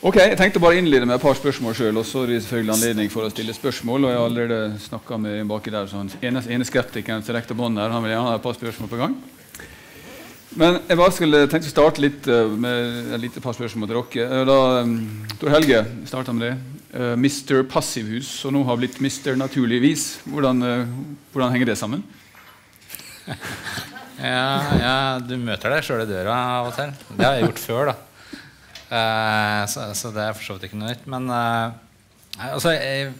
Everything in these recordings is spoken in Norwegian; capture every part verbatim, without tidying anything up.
Ok, jeg tenkte bare innlede med et par spørsmål selv, og så er det selvfølgelig anledning for å stille spørsmål, og jeg har allerede snakket med en baki der, så han ene, ene skeptikeren til rekte bånd her, han vil gjerne ha et par spørsmål på gang. Men jeg bare skulle tenkte å starte litt med et lite par spørsmål til dere. Da, Tor Helge, startet med det. mister Passivhus, og nå har blitt mister Naturligvis. Hvordan, hvordan henger det sammen? ja, ja, du møter deg selv i døra av og til. Det har jeg gjort før, da. Uh, så, så det er for så vidt ikke noe nytt. Men uh, altså, jeg,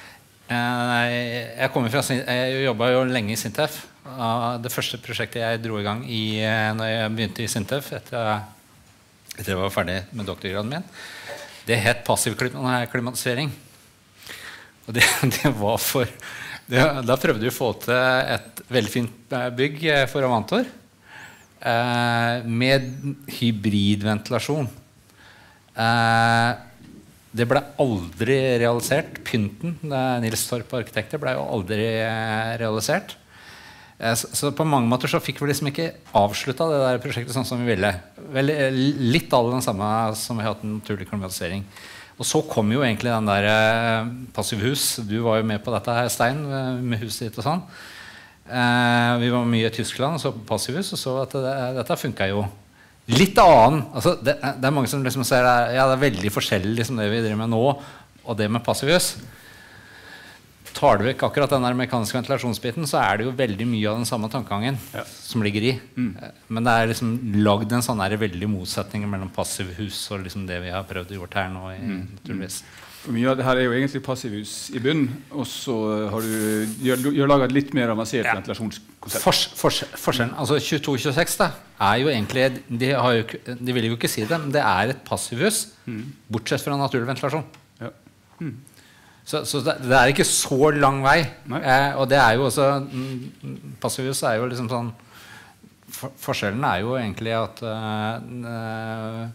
jeg, jeg kommer fra Jeg jobbet jo lenge i Sintef. Uh, det første prosjektet jeg dro i gang i, uh, når jeg begynte i Sintef etter, etter jeg var ferdig med doktorgraden min, det het passiv klimatisering. Og det, det var for det, da prøvde vi å få til et veldig fint bygg for Avantor uh, med hybridventilasjon. Uh, det ble aldri realisert. Pynten, Nils Torp Arkitekter, ble jo aldri uh, realisert. Uh, så, så på mange måter så fikk vi liksom ikke avsluttet det der prosjektet sånn som vi ville. Vel, litt av den samme som vi har hatt en naturlig klimatisering. Og så kom jo egentlig den der uh, Passivhus. Du var jo med på dette her, Stein, med huset ditt og sånn. Uh, vi var mye i Tyskland og så på Passivhus, og så at det, dette funket jo. Litt annen, altså det, det er mange som liksom ser det, ja, det er veldig forskjellig liksom det vi driver med nå og det med Passivhus. Tar du vekk akkurat den der mekaniske ventilasjonsbiten, så er det jo veldig mye av den samme tankegangen ja. Som ligger i. Mm. Men det er liksom lagd en sånn der veldig motsetning mellom Passivhus og liksom det vi har prøvd å gjort her nå i, mm. naturligvis. For mye av det her er jo egentlig Passivhus i bunn, og så har du, du, du har laget et litt mer avansert ja. Ventilasjonskonsept. Fors, fors, forskjellen, altså tjueto tjueseks da, er jo egentlig, de, har jo, de vil jo ikke si det, men det er et Passivhus, mm. bortsett fra naturlig ventilasjon. Ja. Mm. Så, så det, det er ikke så lang vei, eh, og det er jo også, mm, Passivhus er jo liksom sånn, for, forskjellen er jo egentlig at uh,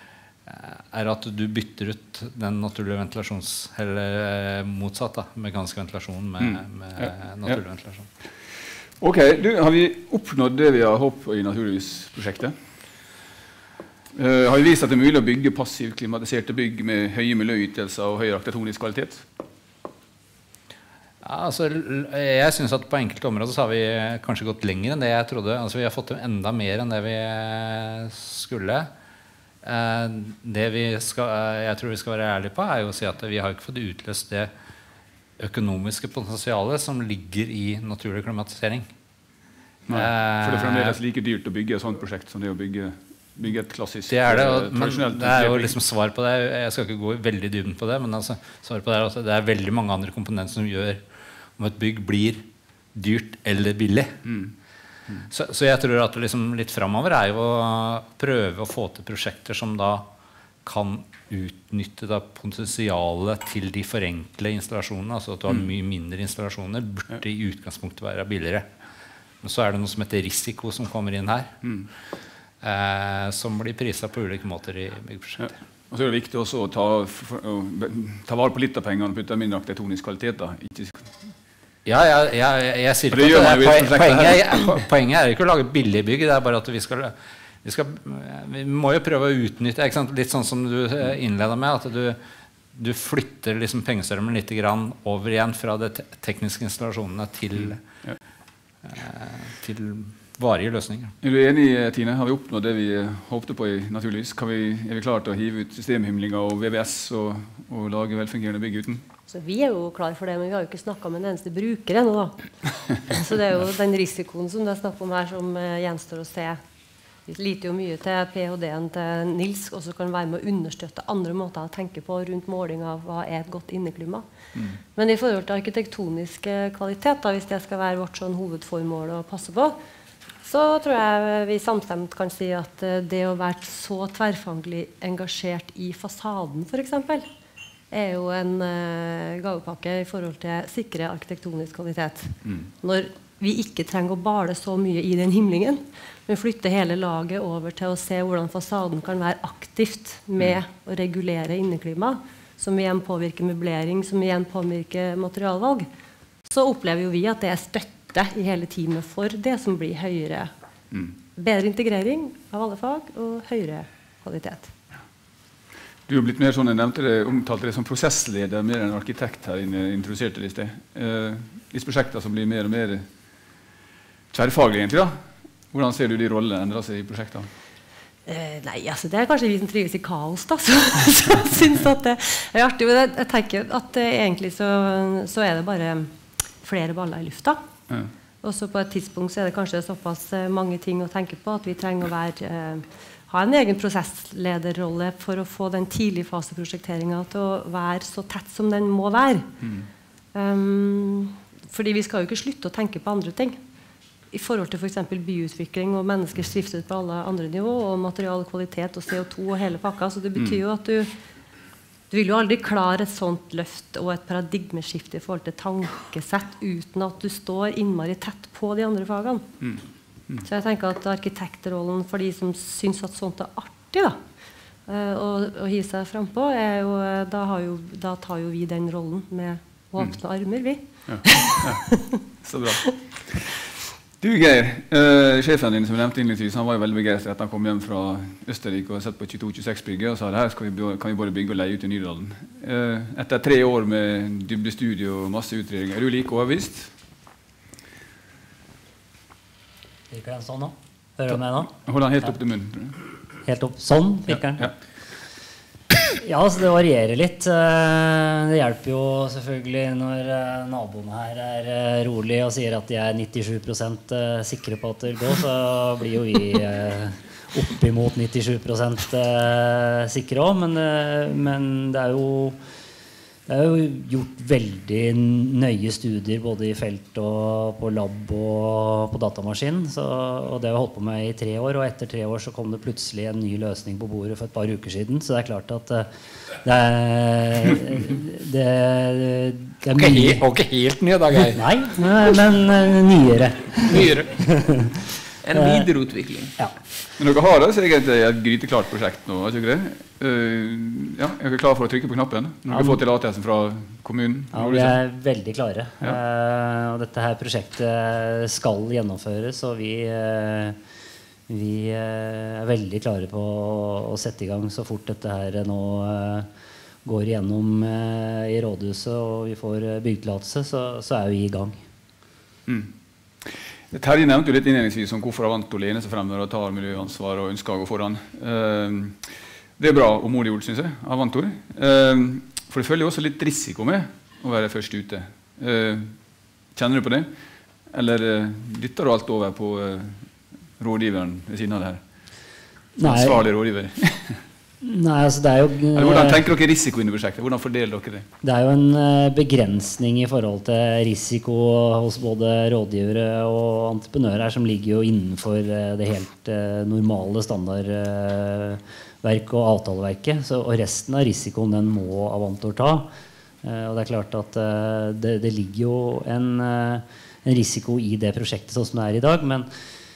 er at du bytter ut den naturlige ventilasjons eller motsatt da, mekanisk ventilasjon med, mm. med ja. Naturlig ja. Ventilasjon. Ok, du, har vi oppnådd det vi har håpet på i Naturligvis-prosjektet? Uh, har vi vist at det er mulig å bygge passivt klimatiserte bygg med høye miljøytelser og høy arkitektonisk kvalitet? Ja, altså, jeg synes at på enkelte områder så har vi kanskje gått lenger enn det jeg trodde. Altså, vi har fått til enda mer enn det vi skulle. Uh, det vi skal, uh, jeg tror vi skal være ærlige på er jo å si at vi har ikke fått utløst det økonomiske potensialet som ligger i naturlig klimatisering. Nei, for det er fremdeles like dyrt å bygge et sånt prosjekt som det å bygge, bygge et klassisk det er det, og, men det er jo liksom svar på det. Jeg skal ikke gå veldig dybden på det, men altså, svar på det er at det er veldig mange andre komponenter som gjør om et bygg blir dyrt eller billig. Mm. Mm. Så, så jeg tror at liksom litt fremover er jo å prøve å få til prosjekter som da kan utnytte da potensialet til de forenkle installasjonene, altså at du har mye mindre installasjoner, burde i utgangspunktet være billigere. Men så er det noe som heter risiko som kommer inn her, mm. eh, som blir priset på ulike måter i byggeprosjekter. Ja. Og så er det viktig også å ta, for, å ta vare på litt av pengene og putte mindre arkitektonisk kvalitet da. Ikke Ja, jeg, jeg, jeg sier ikke at det er, poenget, poenget er ikke å lage billig bygg, det er bare at vi skal, vi skal vi må jo prøve å utnytte, ikke sant? Litt sånn som du innleder med, at du, du flytter liksom pengestrømmen litt grann over igjen fra de te tekniske installasjonene til, ja. eh, til varige løsninger. Er du enig, Tine? Har vi oppnådd det vi håpte på i Naturligvis? Kan vi, er vi klare til å hive ut systemhymlinger og V V S og, og lage velfungerende bygg uten? Så vi er jo klar for det, men vi har jo ikke snakket med den eneste bruker ennå da. Så det er jo den risikoen som det er snakk om her som uh, gjenstår å se. Vi liter jo mye til PhD-en til Nils, og så kan være med å understøtte andre måter å tenke på rundt måling av hva er et godt inneklima. Mm. Men i forhold til arkitektonisk kvalitet, da, hvis det skal være vårt sånn hovedformål å passe på, så tror jeg vi samstemt kan si at uh, det å være så tverrfaglig engasjert i fasaden for eksempel, er jo en uh, gavepakke i forhold til sikre arkitektonisk kvalitet. Mm. Når vi ikke trenger å bale så mye i den himlingen, men flytte hele laget over til å se hvordan fasaden kan være aktivt med mm. å regulere inneklima, som igjen påvirker møblering, som igjen påvirker materialvalg, så opplever jo vi at det er støtte i hele teamet for det som blir høyere, mm. bedre integrering av alle fag og høyere kvalitet. Du har blitt mer sånn, jeg nevnte det, omtalte det som prosessleder, mer enn arkitekt her inne, introduserte det i sted. Eh, disse prosjektene som blir mer og mer tverrfaglige egentlig da. Hvordan ser du de rollene endre seg i prosjektene? Eh, nei, altså det er kanskje vi som trives i kaos da, så, så synes at det er artig. Men jeg, jeg tenker at eh, egentlig så, så er det bare flere baller i lufta. Ja. Og så på et tidspunkt så er det kanskje såpass eh, mange ting å tenke på at vi trenger å være... Eh, ha en egen prosesslederrolle for å få den tidlige faseprosjekteringen til å være så tett som den må være. Mm. Um, fordi vi skal jo ikke slutte å tenke på andre ting. I forhold til for eksempel byutvikling og menneskers trivsel på alle andre nivå, og materialkvalitet og C O to og hele pakka. Så det betyr jo at du, du vil jo aldri klare et sånt løft og et paradigmeskifte i forhold til tankesett uten at du står innmari tett på de andre fagene. Mm. Mm. Så jeg tenker at arkitektrollen for de som synes at sånt er artig da, å, å hive seg frem på, er jo, da, har jo, da tar jo vi den rollen med åpne mm. armer, vi. Ja. Ja. Så bra. Du, Geir, uh, sjefen din som nevnte innledningsvis, han var jo veldig begeistret at han kom hjem fra Østerrike og sett på tjueto tjueseks-bygget og sa det her skal vi, kan vi bare bygge og leie ut i Nydalen. Uh, etter tre år med dybdestudio og masse utredninger, er du like overbevist? Virker den sånn nå? Hører du meg nå? Hold den helt opp til munnen. Helt opp. Sånn virker den. Ja, ja. Ja, så det varierer litt. Det hjelper jo selvfølgelig når naboene her er rolig og sier at de er nittisju prosent sikre på at det går, så blir jo vi opp imot nittisju prosent sikre også. Men, men det er jo Det er jo gjort veldig nøye studier både i felt og på lab og på datamaskin, så, og det har vi holdt på med i tre år, og etter tre år så kom det plutselig en ny løsning på bordet for et par uker siden, så det er klart at det er det, det er mye. Og ikke helt nye da, Geir. Nei, men nyere. Nyere. En videreutvikling. Ja. Men dere har det, så egentlig et gryteklart prosjekt nå, ikke det? Uh, ja, er dere klare for å trykke på knappen? Når dere ja, får tillatelse fra kommunen? Ja, vi er veldig klare. Ja. Uh, og dette her prosjektet skal gjennomføres, og vi, uh, vi uh, er veldig klare på å, å sette i gang så fort dette her nå uh, går igjennom uh, i rådhuset, og vi får uh, byggetillatelse, så, så er vi i gang. Mm. Terje nevnte jo litt innledningsvis om hvorfor Avantor lener seg frem og tar miljøansvar og ønsker å gå foran. Uh, det er bra og modig ord, synes jeg, Avantor. Uh, for det følger også litt risiko med å være først ute. Uh, kjenner du på det? Eller uh, dytter du alt over på uh, rådgiveren ved siden av det her? Ansvarlig rådgiver. Nei, altså det er jo... Eller hvordan tenker dere risiko inn i prosjektet? Hvordan fordeler dere det? Det er jo en begrensning i forhold til risiko hos både rådgivere og entreprenører som ligger jo innenfor det helt normale standardverk og avtaleverket. Så, og resten av risikoen den må Avantor ta. Og det er klart at det, det ligger jo en, en risiko i det prosjektet sånn som det er i dag, men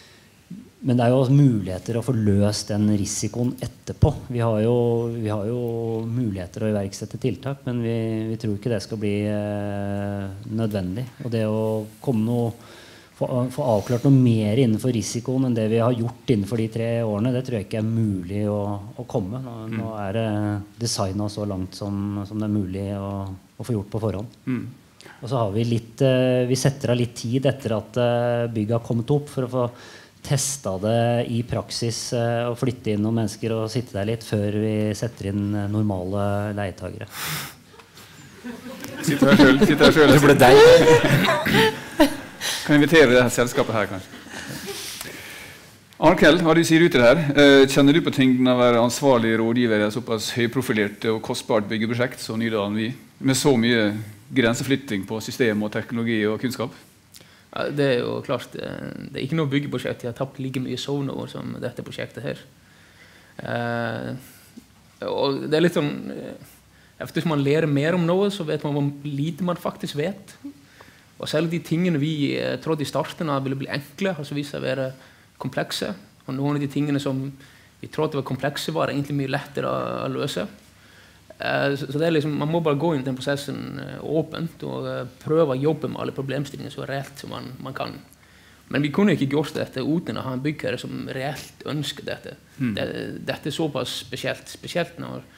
Men det er jo muligheter å få løst den risikoen etterpå. Vi har jo, vi har jo muligheter å iverksette tiltak, men vi, vi tror ikke det skal bli eh, nødvendig. Og det å komme noe, få, få avklart noe mer innenfor risikoen enn det vi har gjort innenfor de tre årene, det tror jeg ikke er mulig å, å komme. Nå, mm. nå er det designet så langt som, som det er mulig å, å få gjort på forhånd. Mm. Og så har vi litt, eh, vi setter av litt tid etter at eh, bygget har kommet opp for å få testa det i praksis eh, og flytte inn noen mennesker og sitte der litt før vi setter inn eh, normale leietagere. Sitter her selv, sitter her selv. Det ble deg. Kan invitere det her selskapet her, kanskje. Arnkell, hva du sier ut til det her? Eh, kjenner du på tyngden av å være ansvarlig rådgiver i et såpass høyprofilert og kostbart byggeprosjekt som Nydalen vi, med så mye grenseflytting på system og teknologi og kunnskap? Ja, det er jo klart, det er ikke noe byggeprosjekt. Jeg har tapt like mye soner som dette prosjektet her. Eh, og det er litt sånn, efter man lærer mer om noe, så vet man hvor lite man faktisk vet. Og selv de tingene vi trodde i starten ville bli enkle, har så vist seg å være komplekse. Og noen av de tingene som vi trodde var komplekse, var egentlig mye lettere å, å løse. Så det er liksom, man må bare gå inn i den prosessen åpent og prøve å jobbe med alle problemstillinger så reelt som man, man kan. Men vi kunne ikke gjort dette uten å ha en byggherre som reelt ønsker dette. Mm. Det, dette er såpass spesielt, spesielt når,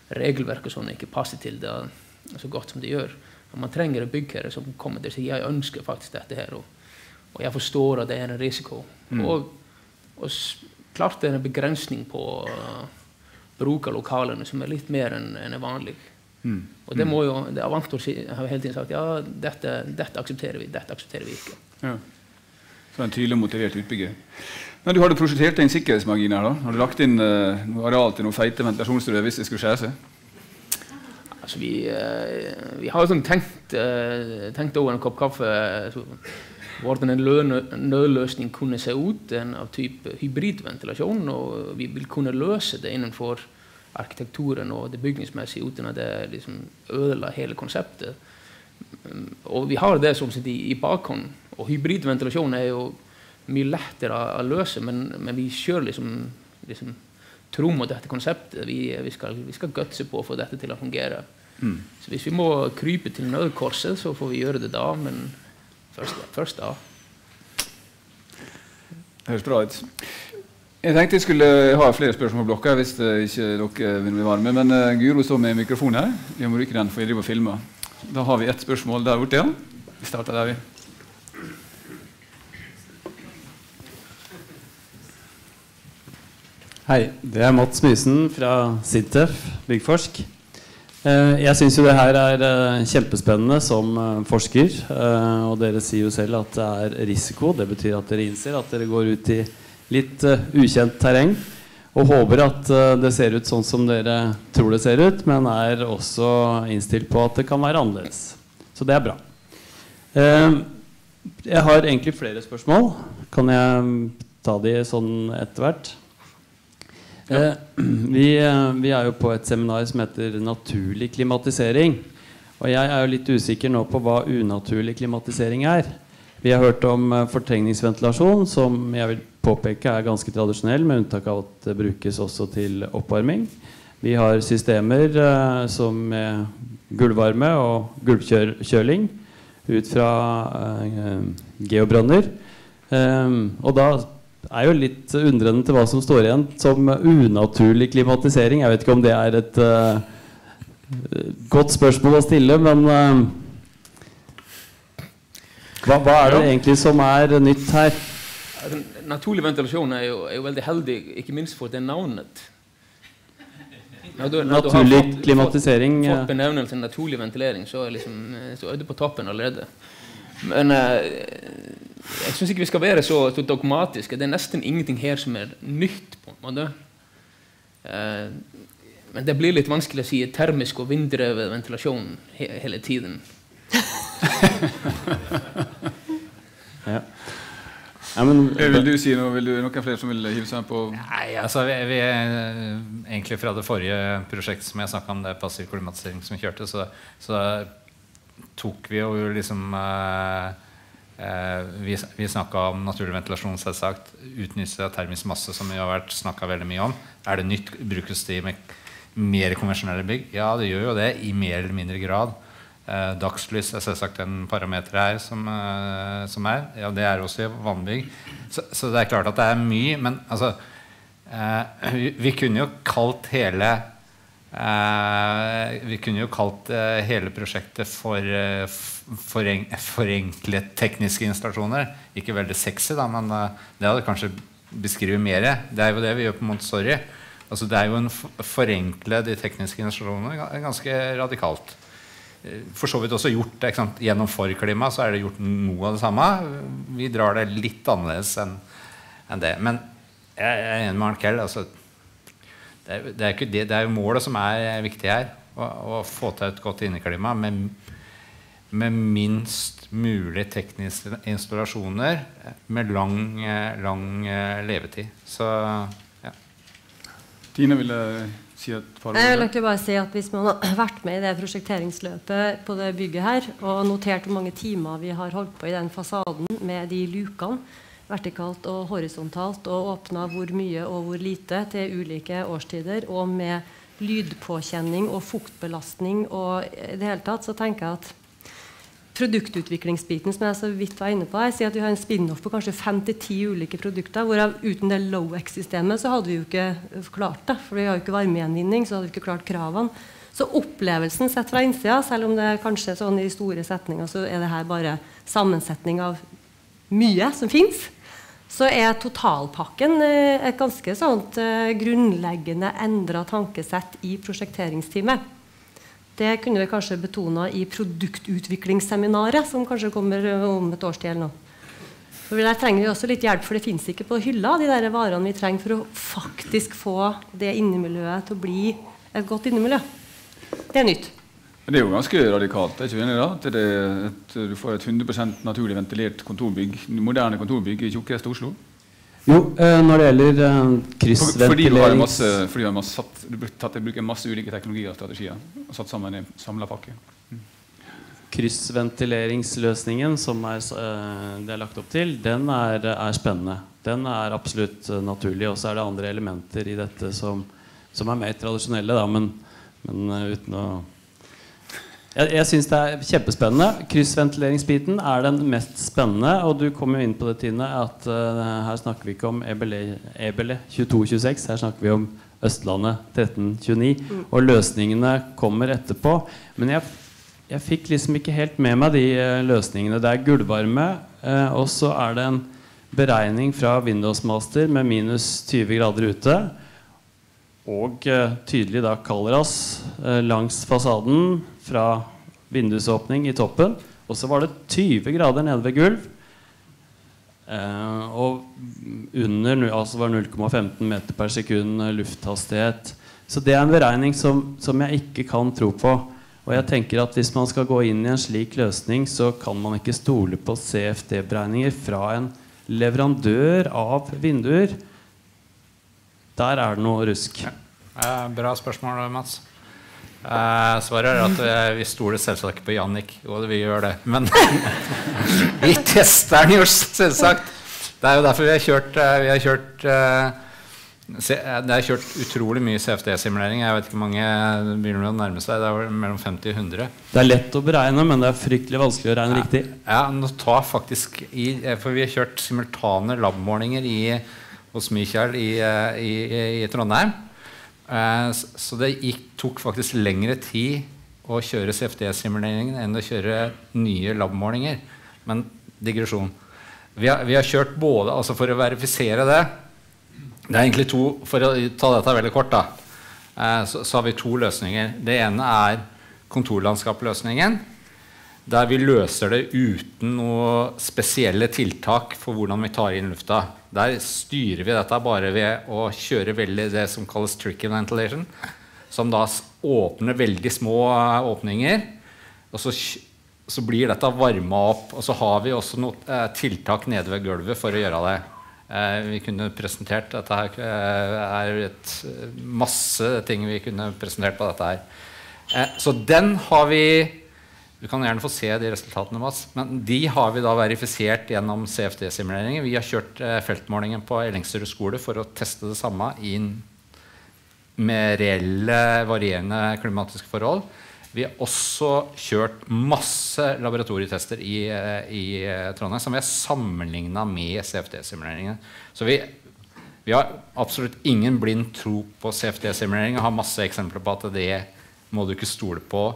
regelverket sånn ikke passer til det så godt som det gjør. Og man trenger en byggherre som kommer til å si jeg ønsker faktisk dette her, og, og jeg forstår at det er en risiko. Mm. Og, og klart det er en begrensning på uh, bruk av lokalene som er litt mer enn, enn vanlig. Mm. Og det må jo, det Avantor har hele tiden sagt, ja, dette, dette aksepterer vi, dette aksepterer vi ikke. Ja. Så en tydelig motivert utbygger. Men du har du prosjektert en sikkerhetsmargin her da? Har du lagt inn uh, noe areal til noen feite ventilasjonsstrøy hvis det skulle skjære seg? Altså vi, uh, vi har sånn tenkt, uh, tenkt over en kopp kaffe så, hvordan en nødløsning kunne se ut, en av type hybridventilasjon, og vi vil kunne løse det innenfor arkitekturen og det bygningsmessige uten at det liksom ødela hele konseptet. Um, og vi har det som sitter i, i bakhånd, og hybridventilasjon er jo mye lettere å løse, men, men vi kjører liksom, liksom tro mot dette konseptet. Vi, vi, skal, vi skal gutse på å få dette til å fungere. Mm. Så hvis vi må krype til nødkorset, så får vi gjøre det da, men først, først da. Det høres bra ut. Jeg tenkte jeg skulle ha flere spørsmål på blokka, hvis ikke dere vil bli varme, men uh, Guro står med mikrofon her. Vi må rykke den, for jeg driver og filmer. Da har vi ett spørsmål der borte, ja. Vi starter der vi. Hei, det er Mats Mysen fra Sintef, Byggforsk. Jeg synes jo det her er kjempespennende som forsker, og dere sier jo selv at det er risiko. Det betyr at dere innser at dere går ut i litt ukjent terreng, og håper at det ser ut sånn som dere tror det ser ut, men er også innstilt på at det kan være annerledes. Så det er bra. Jeg har egentlig flere spørsmål. Kan jeg ta de sånn etter hvert? Ja. Eh, vi, vi er jo på et seminar som heter naturlig klimatisering, og jeg er jo litt usikker nå på hva unaturlig klimatisering er. Vi har hørt om uh, fortrengningsventilasjon, som jeg vil påpeke er ganske tradisjonell, med unntak av at det brukes også til oppvarming. Vi har systemer uh, som med gulvvarme og gulvkjøling ut fra uh, geobrønner, um, og da er jo litt undrende til hva som står igjen som unaturlig klimatisering. Jeg vet ikke om det er et uh, godt spørsmål å stille, men uh, hva, hva er det egentlig som er nytt her? Naturlig ventilasjon er jo, er jo veldig heldig, ikke minst for det navnet. Når du, når naturlig du fått, klimatisering fått, fått benevnelsen naturlig ventilering, så er, liksom, så er du på toppen allerede. Men uh, jeg synes ikke vi skal være så, så dogmatiske. Det er nesten ingenting her som er nytt på en måte. Uh, men det blir litt vanskelig å si termisk og vinddrevet ventilasjon he hele tiden. Ja. Ja, men, vil du si noe? Vil du noen flere som vil hive seg på? Nei, altså vi, vi egentlig fra det forrige prosjektet som jeg snakket om, det passiv klimatisering som vi kjørte, så, så tok vi jo liksom eh, eh, vi, vi snakket om naturlig ventilasjon, selvsagt, utnyttelse av termisk masse, som vi har vært snakket veldig mye om. Er det nytt? Brukes det i mer konvensjonelle bygg? Ja, det gjør jo det i mer eller mindre grad. Eh, dagslys er selvsagt en parameter her som, eh, som er. Ja, det er også i vannbygg. Så, så det er klart at det er mye, men altså, eh, vi, vi kunne jo kalt hele Uh, vi kunne jo kalt uh, hele prosjektet for uh, foreng forenklet tekniske installasjoner. Ikke veldig sexy da, men uh, det hadde kanskje beskrivet mer. Det er jo det vi gjør på Montessori. Altså, det er jo en forenkle de tekniske installasjonene ganske radikalt. For så vidt også gjort det, ikke sant? Gjennom forklima så er det gjort noe av det samme. Vi drar det litt annerledes enn enn det. Men jeg, jeg er enig med Arne Kell, altså Det er, det, er ikke det, det er jo målet som er viktig her, å, å få til et godt inneklima med, med minst mulig tekniske installasjoner med lang, lang levetid. Så, ja. Tine ville si et par ord. Jeg vil egentlig bare si at hvis man har vært med i det prosjekteringsløpet på det bygget her, og notert hvor mange timer vi har holdt på i den fasaden med de lukene, vertikalt og horisontalt, og åpnet hvor mye og hvor lite til ulike årstider, og med lydpåkjenning og fuktbelastning, og i det hele tatt så tenker jeg at produktutviklingsbiten som jeg så vidt var inne på. Jeg sier at vi har en spin-off på kanskje fem til ti ulike produkter, hvorav uten det low-X-systemet så hadde vi jo ikke klart det, for vi har jo ikke varmegjenvinning, så hadde vi ikke klart kravene. Så opplevelsen sett fra innsida, selv om det kanskje sånn i store setninger, så er det her bare sammensetning av mye som finnes, så er totalpakken et ganske sånt grunnleggende endret tankesett i prosjekteringsteamet. Det kunne vi kanskje betona i produktutviklingsseminaret, som kanskje kommer om et års tid eller noe. For der trenger vi også litt hjelp, for det finnes ikke på hylla, de der varene vi trenger for å faktisk få det innemiljøet til å bli et godt innemiljø. Det er nytt. Det er jo ganske radikalt, er ikke enig da? At, det, at du får et hundre prosent naturlig ventilert kontorbygg, moderne kontorbygg i tjukkeste Oslo? Jo, eh, når det gjelder eh, kryssventilering... Fordi du har masse, fordi du har masse satt, du tatt, bruker masse ulike teknologier og strategier, og satt sammen i en samlet pakke. Mm. Kryssventileringsløsningen som er, eh, det er lagt opp til, den er, er spennende. Den er absolutt uh, naturlig, og så er det andre elementer i dette som, som er mer tradisjonelle, da, men, men uh, uten å... Jeg, jeg synes det er kjempespennende. Kryssventileringsbiten er den mest spennende, og du kommer jo inn på det, Tine, at uh, her snakker vi ikke om Ebele tjueto tjueseks, her snakker vi om Østlandet tretten tjueni, mm. og løsningene kommer etterpå. Men jeg, jeg fikk liksom ikke helt med meg de uh, løsningene. Det er gulvvarme, uh, og så er det en beregning fra Windows Master med minus tyve grader ute, og uh, tydelig da Kalleras uh, langs fasaden fra vindusåpning i toppen, og så var det tyve grader nede ved gulv, uh, og under altså var null komma femten meter per sekund lufthastighet. Så det er en beregning som, som jeg ikke kan tro på, og jeg tenker at hvis man skal gå inn i en slik løsning, så kan man ikke stole på C F D-beregninger fra en leverandør av vinduer. Der er det noe rusk. Ja, bra spørsmål, Mats. Eh, svaret er at eh, vi stoler selvsagt på Jannik, og vi gjør det. Men vi tester den jo selvsagt. Det er jo derfor vi har kjørt, eh, vi har kjørt eh, se, det er kjørt utrolig mye C F D-simulering. Jeg vet ikke hvor mange begynner å nærme seg. Det er mellom femti og hundre. Det er lett å beregne, men det er fryktelig vanskelig å regne ja. riktig. Ja, nå tar faktisk i, for vi har kjørt simultane labmålinger i, hos Michael i, i, i Trondheim. Uh, så det gikk, tok faktisk lengre tid å kjøre C F D-simuleringen enn å kjøre nye labmålinger. Men digresjon. Vi har, vi har kjørt både, altså for å verifisere det, det er egentlig to, for å ta dette veldig kort da, uh, så, så har vi to løsninger. Det ene er kontorlandskapsløsningen, der vi løser det uten noe spesielle tiltak for hvordan vi tar inn lufta. Der styrer vi dette bare ved å kjøre veldig det som kalles tricky ventilation, som da åpner veldig små åpninger, og så, så blir dette varmet opp, og så har vi også noe eh, tiltak nede ved gulvet for å gjøre det. Eh, vi kunne presentert, dette her eh, er et masse ting vi kunne presentert på dette her. Eh, så den har vi... Du kan gjerne få se de resultatene, Mats, men de har vi da verifisert gjennom C F D-simuleringen. Vi har kjørt eh, feltmålingen på Ellingsrud skole for å teste det samme inn med reelle, varierende klimatiske forhold. Vi har også kjørt masse laboratorietester i, i Trondheim som vi har sammenlignet med C F D-simuleringen. Så vi, vi har absolutt ingen blind tro på C F D-simuleringen og har masse eksempler på at det må du ikke stole på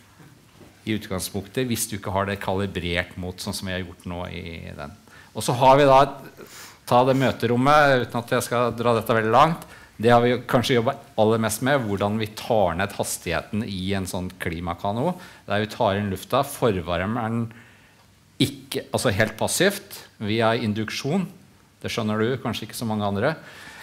i utgangspunktet, hvis du ikke har det kalibrert mot sånn som vi har gjort nå i den. Og så har vi da, ta det møterommet, uten at jeg skal dra dette veldig langt, det har vi kanskje jobbet aller mest med, hvordan vi tar ned hastigheten i en sånn klimakano, der vi tar inn lufta, forvarmer den ikke, altså helt passivt, via induksjon, det skjønner du, kanskje ikke så mange andre,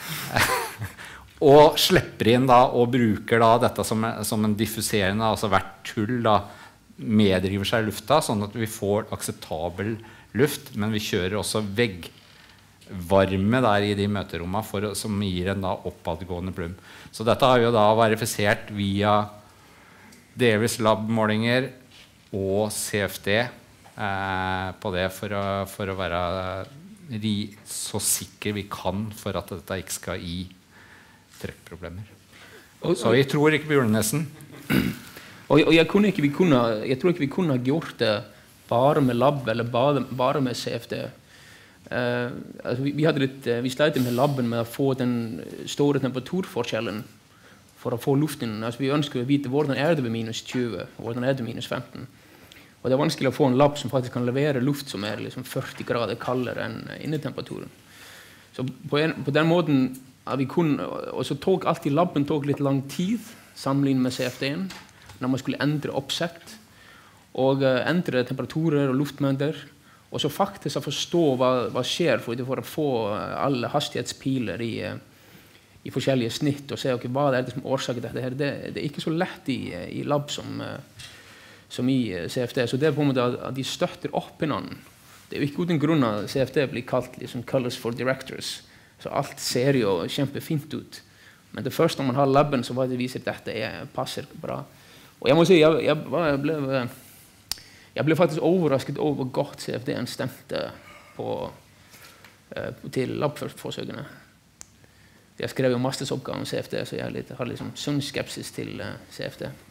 og slipper inn da, og bruker da dette som, som en diffuserende, altså hvert tull da, meddriver seg i lufta, sånn at vi får akseptabel luft, men vi kjører også veggvarme der i de møterommene for, som gir en da oppadgående plum. Så dette har vi jo da verifisert via delvis lab-målinger og C F D eh, på det for å, for å være ri, så sikker vi kan for at dette ikke skal gi trekkproblemer. Så vi tror ikke på julenesen. Og, og jeg, kunne ikke, vi kunne, jeg tror ikke vi kunne gjort det bare med lab eller bare, bare med C F D. Uh, altså vi, vi, hadde litt, uh, vi slet med labben med å få den store temperaturforskjellen for å få luften. Altså vi ønsker å vite hvordan er det ved minus tjue, hvordan er det minus femten. Og det er vanskelig å få en lab som faktisk kan levere luft som er liksom førti grader kaldere enn innetemperaturen. Så på, en, på den måten at vi kunne, og så tok alltid labben tok litt lang tid sammenlignet med C F D-en, når man skulle endre oppsett, og uh, endre temperaturer og luftmengder, og så faktisk å forstå hva, hva skjer for, for å få alle hastighetspiler i, i forskjellige snitt, og se okay, hva er det som årsaker dette her. Det, det er ikke så lett i, i lab som, som i C F D, så det er på en måte at de støtter opp hverandre. Det er jo ikke uten grunn at C F D blir kalt liksom, colors for directors, så alt ser jo kjempefint ut. Men det første når man har labben, så var det viser at dette er, passer bra. Og jeg må si, jeg, jeg, jeg ble... Jeg ble faktisk overrasket over hvor godt C F D-en stemte på, uh, til lab-forsøkene. Jeg skrev jo mastersoppgave om C F D, så jeg litt, har liksom sånn skepsis til uh, C F D.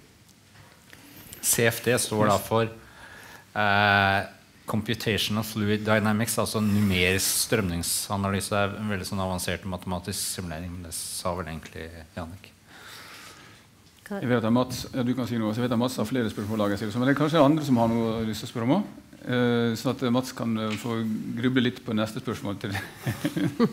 C F D står da for uh, Computational Fluid Dynamics, altså numerisk strømningsanalyse. Det er en veldig sånn avansert matematisk simulering, men det sa vel egentlig Jannik. Jeg vet at Mats, ja, du kan si noe, så jeg vet at Mats har flere spørsmål laget til, men det er kanskje andre som har noe lyst til å spørre om også, eh, sånn at Mats kan få gruble litt på neste spørsmål til det.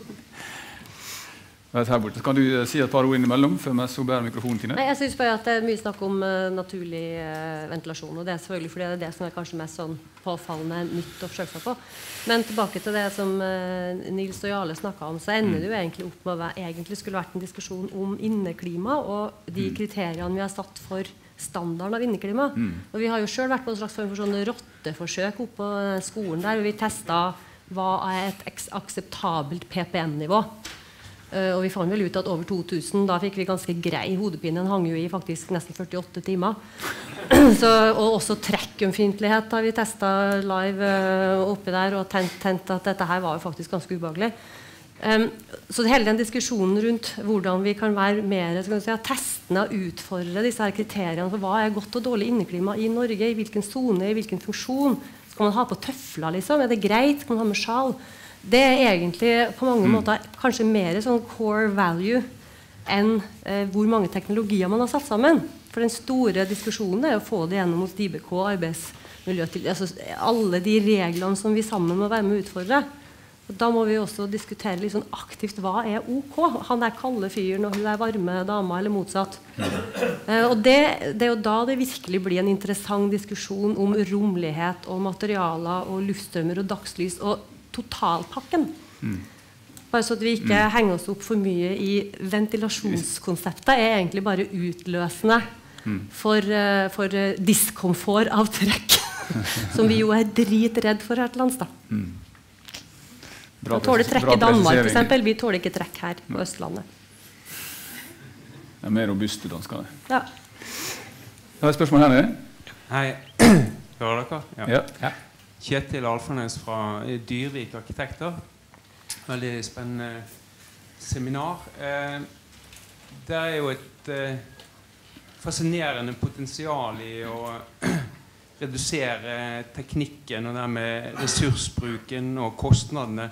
Her borte. Kan du si et par ord innimellom før jeg så bærer mikrofonen til deg? Nei, jeg synes bare at det er mye snakk om uh, naturlig uh, ventilasjon, og det er selvfølgelig fordi det er det som er kanskje mest sånn påfallende nytt å forsøke seg på. Men tilbake til det som uh, Nils og Jarle snakket om, så ender det jo egentlig opp med at det egentlig skulle vært en diskusjon om inneklima og de kriteriene vi har satt for standarden av inneklima. Mm. Og vi har jo selv vært på en slags form for sånne rotteforsøk oppe på skolen der, og vi testet hva er et akseptabelt P P M-nivå. Uh, og vi fant vel ut at over to tusen, da fikk vi ganske grei hodepine. Den hang jo i faktisk nesten førtiåtte timer. Så, og også trekkumfintlighet har vi testet live uh, oppe der, og tent, tent at dette her var jo faktisk ganske ubehagelig. Um, så hele den diskusjonen rundt hvordan vi kan være mer skal vi si, testende og utfordre disse her kriteriene for hva er godt og dårlig inneklima i Norge, i hvilken zone, i hvilken funksjon. Skal man ha på tøfler, liksom? Er det greit? Skal man ha med sjal? Det er egentlig på mange mm. måter kanskje mer sånn core value enn eh, hvor mange teknologier man har satt sammen. For den store diskusjonen er å få det gjennom hos D B K, arbeidsmiljø, til, altså alle de reglene som vi sammen må være med å utfordre. Og da må vi også diskutere litt sånn aktivt hva er ok. Han er kalde fyren og hun er varme dama, eller motsatt. Eh, og det, det er jo da det virkelig blir en interessant diskusjon om romlighet og materialer og luftstrømmer og dagslys og totalpakken. Mm. Bare så at vi ikke mm. henger oss opp for mye i ventilasjonskonseptet er egentlig bare utløsende mm. for, uh, for uh, diskomfort av trekk som vi jo er dritredd for her til lands da. Mm. Vi tåler trekk i Danmark for eksempel, vi tåler ikke trekk her på Østlandet. Det er mer robuste danskene. Ja. Jeg har et spørsmål her nede. Hei, hører dere? Ja. Ja. Ja. Kjetil Alfarnes fra Dyrvik Arkitekter. Veldig spennende seminar. Eh, det er jo et eh, fascinerende potensial i å redusere teknikken og dermed ressursbruken og kostnadene.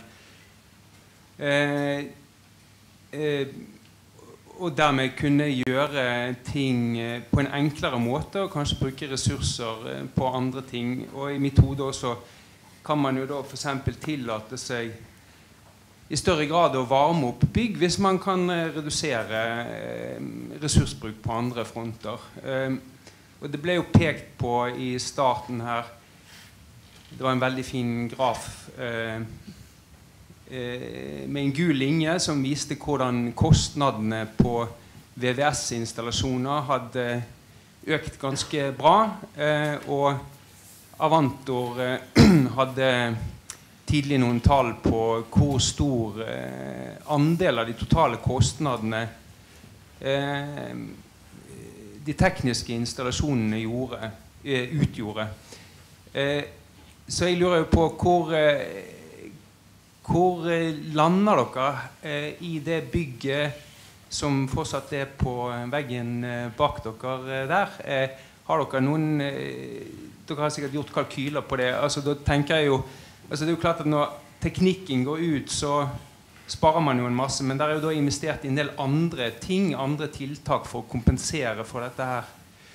Eh, eh, og dermed kunne gjøre ting på en enklere måte og kanskje bruke ressurser på andre ting. Og i mitt hode også kan man jo da for eksempel tillate seg i større grad å varme opp bygg hvis man kan redusere ressursbruk på andre fronter. Og det ble jo pekt på i starten her, det var en veldig fin graf med en gul linje som viste hvordan kostnadene på V V S-installasjoner hadde økt ganske bra, og Avantor hadde tidlig noen tall på hvor stor andel av de totale kostnadene de tekniske installasjonene gjorde, utgjorde. Så jeg lurer jo på hvor Hvor lander dere eh, i det bygget som fortsatt er på veggen eh, bak dere der? Eh, har dere noen eh, dere har sikkert gjort kalkyler på det. Altså, da tenker jeg jo, altså, det er jo klart at når teknikken går ut, så sparer man jo en masse, men der er jo da investert i en del andre ting, andre tiltak for å kompensere for dette her.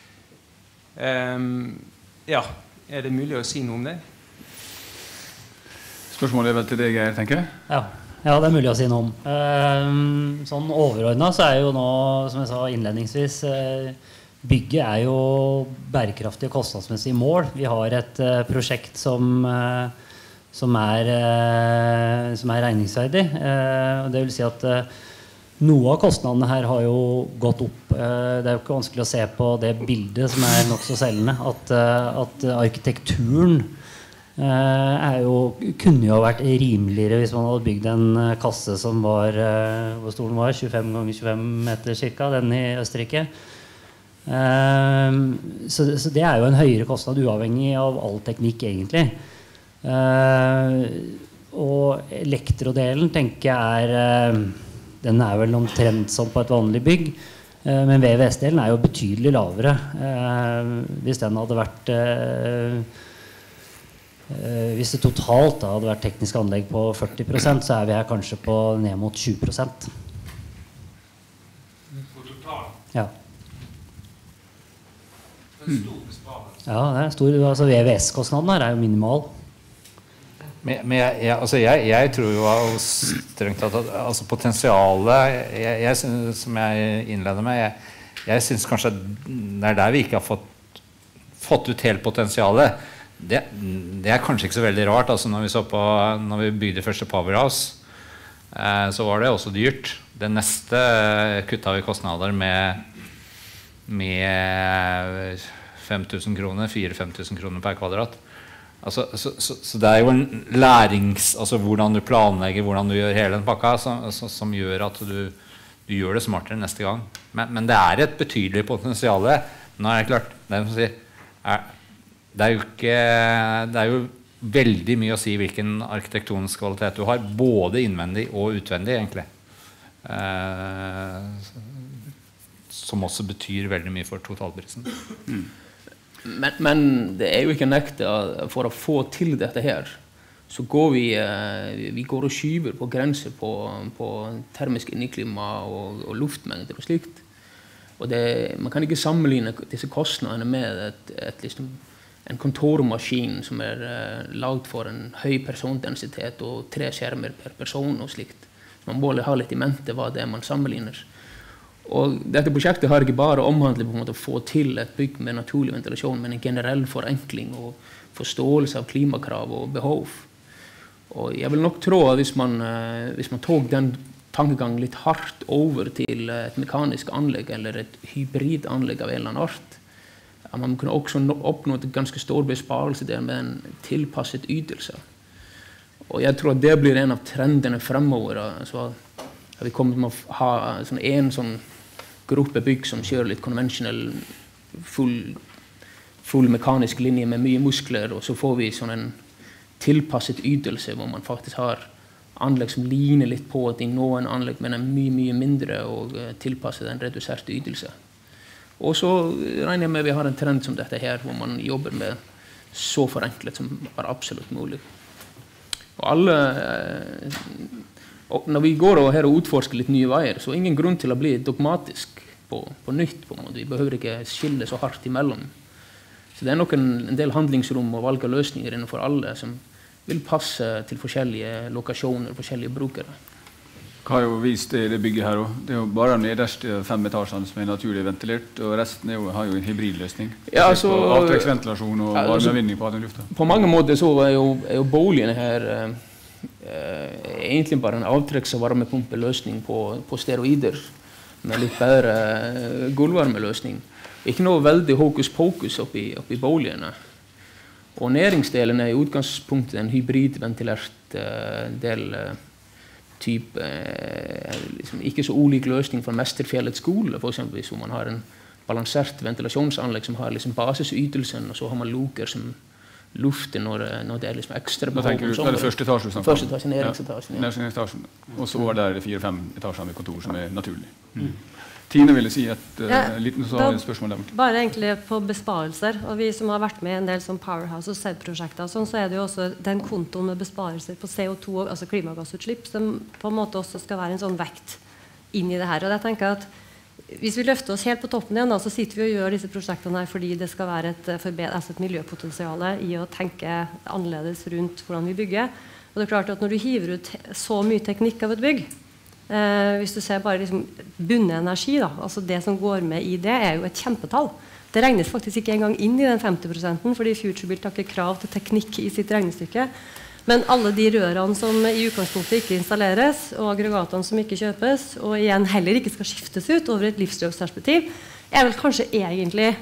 Um, ja, er det mulig å si noe om det? Spørsmålet er vel til deg, Geir, tenker jeg? Ja. Ja, det er mulig å si noe om. Uh, sånn overordnet så er jo nå, som jeg sa innledningsvis, uh, bygget er jo bærekraftig og kostnadsmessig mål. Vi har et uh, prosjekt som, uh, som, er, uh, som er regningsverdig. Uh, og det vil si at uh, noe av kostnadene her har jo gått opp. Uh, det er jo ikke vanskelig å se på det bildet som er nok så selgende, at, uh, at arkitekturen Uh, er jo, kunne jo vært rimeligere hvis man hadde bygd en uh, kasse som var uh, hvor stor den var, tjuefem ganger tjuefem meter cirka, den i Østerrike. Uh, så, så det er jo en høyere kostnad uavhengig av all teknikk egentlig. Uh, og elektrodelen tenker jeg er uh, den er vel omtrent som på et vanlig bygg, uh, men V V S-delen er jo betydelig lavere. Uh, hvis den hadde vært uh, Uh, hvis det totalt da hadde vært teknisk anlegg på førti prosent, så er vi her kanskje på ned mot tjue prosent. På totalt? Ja. Det er en stor besparelse. Ja, det er stor, altså V V S-kostnaden her er jo minimal. Men, men jeg, jeg, altså jeg, jeg tror jo strengt tatt at altså potensialet, jeg, jeg, som jeg innleder med, jeg, jeg synes kanskje det er der vi ikke har fått, fått ut helt potensialet. Det, det er kanskje ikke så veldig rart. Altså når vi så på, når vi bygde første Powerhouse, eh, så var det også dyrt. Det neste kuttet vi kostnader med, med fem tusen kroner, fire til fem tusen kroner per kvadrat. Altså, så, så, så det er jo en lærings, altså hvordan du planlegger, hvordan du gjør hele den pakka, som, som gjør at du, du gjør det smartere neste gang. Men, men det er et betydelig potensial. Nå er det klart, det er som sier, er, Det er, jo ikke, det er jo veldig mye å si hvilken arkitektonisk kvalitet du har, både innvendig og utvendig egentlig. Eh, som også betyr veldig mye for totalprisen. Mm. Men, men det er jo ikke nekte for å få til dette her. Så går vi, vi går og skyver på grenser på, på termisk inneklima og, og luftmengder og slikt. Og det, man kan ikke sammenligne disse kostnadene med et, et liksom en kontormaskin som er uh, laget for en høy persondensitet og tre skjermer per person og slikt. Så man må ha litt i mente hva det er man sammenligner. Og dette prosjektet har ikke bare omhandlet på en måte å få til et bygg med naturlig ventilasjon, men en generell forenkling og forståelse av klimakrav og behov. Og jeg vil nok tro at hvis man, uh, hvis man tog den tankegangen litt hardt over til et mekanisk anlegg eller et hybridanlegg av en eller annen art, man kunne også oppnå et ganske stor besparelse der med en tilpasset ytelse. Og jeg tror at det blir en av trendene fremover. Altså, at vi kommer til å ha sånn en sånn gruppe bygg som kjører litt konvensjonell full, full mekanisk linje med mye muskler, og så får vi sånn en tilpasset ytelse hvor man faktisk har anlegg som ligner litt på at i noen anlegg, men er mye, mye mindre og tilpasset en redusert ytelse. Og så regner jeg med at vi har en trend som dette her, hvor man jobber med så forenklet som bare absolutt mulig. Og alle, og når vi går og her og utforsker litt nye veier, så er ingen grunn til å bli dogmatisk på, på nytt. På en måte. Vi behøver ikke skille så hardt imellom. Så det er nok en, en del handlingsrom og valg av løsninger innenfor alle som vil passe til forskjellige lokasjoner, forskjellige brukere. Har jo vist det i det bygget her også. Det er jo bare de nederste fem etasjene som er naturlig ventilert, og resten er jo, har jo en hybridløsning. Ja, altså, avtrekksventilasjon og varmevinding på lufta. På mange måter så er jo, er jo boligen her eh, egentlig bare en avtrekks- og varmepumpeløsning på, på steroider, med litt bedre eh, gulvvarmeløsning. Ikke noe veldig hokus pokus oppi, oppi boligene. Og næringsdelen er i utgangspunktet en hybridventilert eh, del eh, type, eh, liksom ikke så ulik løsning fra Mesterfjellets skole, for eksempel, hvor man har en balansert ventilasjonsanlegg som har liksom basisytelsen, og så har man luker som lufter når, når det er liksom ekstra behov. Da tenker du, det er første etasje som første etasje, næringsetasjen. Ja, næringsetasjen. Og så var det fire-fem etasjer med kontor som er naturlig. Mm. Tine ville si et uh, Ja, liten da, spørsmål der. Bare egentlig på besparelser. Og vi som har vært med i en del sånn Powerhouse og S E D-prosjekter, sånn, så er det jo også den kontoen med besparelser på C O to, altså klimagassutslipp, som på en måte også skal være en sånn vekt inn i det her. Og jeg tenker at hvis vi løfter oss helt på toppen igjen, da, så sitter vi og gjør disse prosjektene her fordi det skal være et, altså et miljøpotensial i å tenke annerledes rundt hvordan vi bygger. Og det er klart at når du hiver ut så mye teknikk av et bygg, Eh, hvis du ser bare liksom bundet energi, da, altså det som går med i det, er jo et kjempetall. Det regnes faktisk ikke engang inn i den femti prosenten, fordi FutureBuilt har ikke krav til teknikk i sitt regnestykke. Men alle de rørene som i utgangspunktet ikke installeres, og aggregatene som ikke kjøpes, og igjen heller ikke skal skiftes ut over et livsløpsperspektiv, er vel kanskje egentlig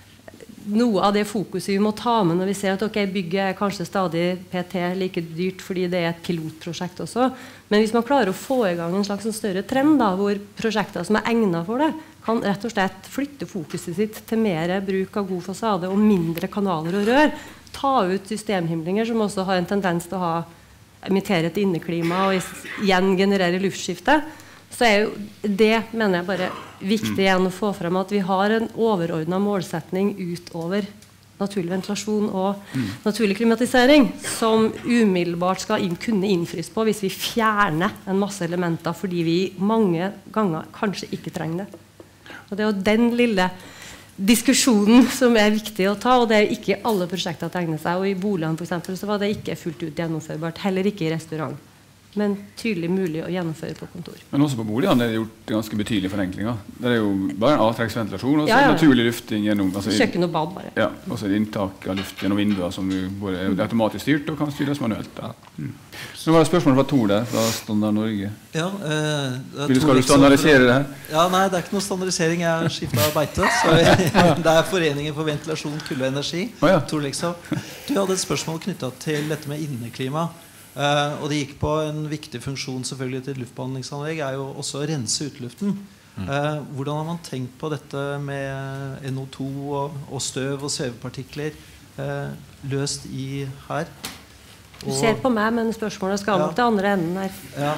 noe av det fokuset vi må ta med når vi ser at ok, bygget er kanskje stadig P T like dyrt fordi det er et pilotprosjekt også. Men hvis man klarer å få i gang en slags større trend da, hvor prosjekter som er egnet for det, kan rett og slett flytte fokuset sitt til mer bruk av god fasade og mindre kanaler og rør, ta ut systemhimlinger som også har en tendens til å ha, imitere et inneklima og igjen generere luftskifte, så er jo det, mener jeg, bare viktig igjen å få frem at vi har en overordnet målsetning utover naturlig ventilasjon og mm. naturlig klimatisering som umiddelbart skal inn, kunne innfrys på hvis vi fjerner en masse elementer fordi vi mange ganger kanskje ikke trenger det. Og det er jo den lille diskusjonen som er viktig å ta, og det er ikke alle prosjekter tegner seg, og i boligene for eksempel så var det ikke fullt ut gjennomførbart, heller ikke i restaurant. Men tydelig mulig å gjennomføre på kontor. Men også på boligene er det gjort ganske betydelige forenklinger. Det er jo bare en avtrekksventilasjon, og så ja, ja. naturlig lufting gjennom... Altså, kjøkken og bad bare. Ja, og så inntak av luft gjennom vinduer som både er automatisk styrt og kan styres manuelt. Ja. Mm. Så var det spørsmål fra Tor der, fra Standard Norge. Ja, eh, Vil du skal du standardisere det her? Ja, nei, det er ikke noe standardisering. Jeg har skiftet beite, så jeg, det er Foreningen for ventilasjon, kulde og energi. Oh, ja. Tor Leksav. Du hadde et spørsmål knyttet til dette med inneklima. Uh, og det gikk på en viktig funksjon selvfølgelig til et luftbehandlingsanlegg er jo også å rense utluften. Uh, hvordan har man tenkt på dette med N O to og, og støv og svevepartikler uh, løst i her? Du ser på meg, men spørsmålet skal nok ja. til andre enden her. Ja.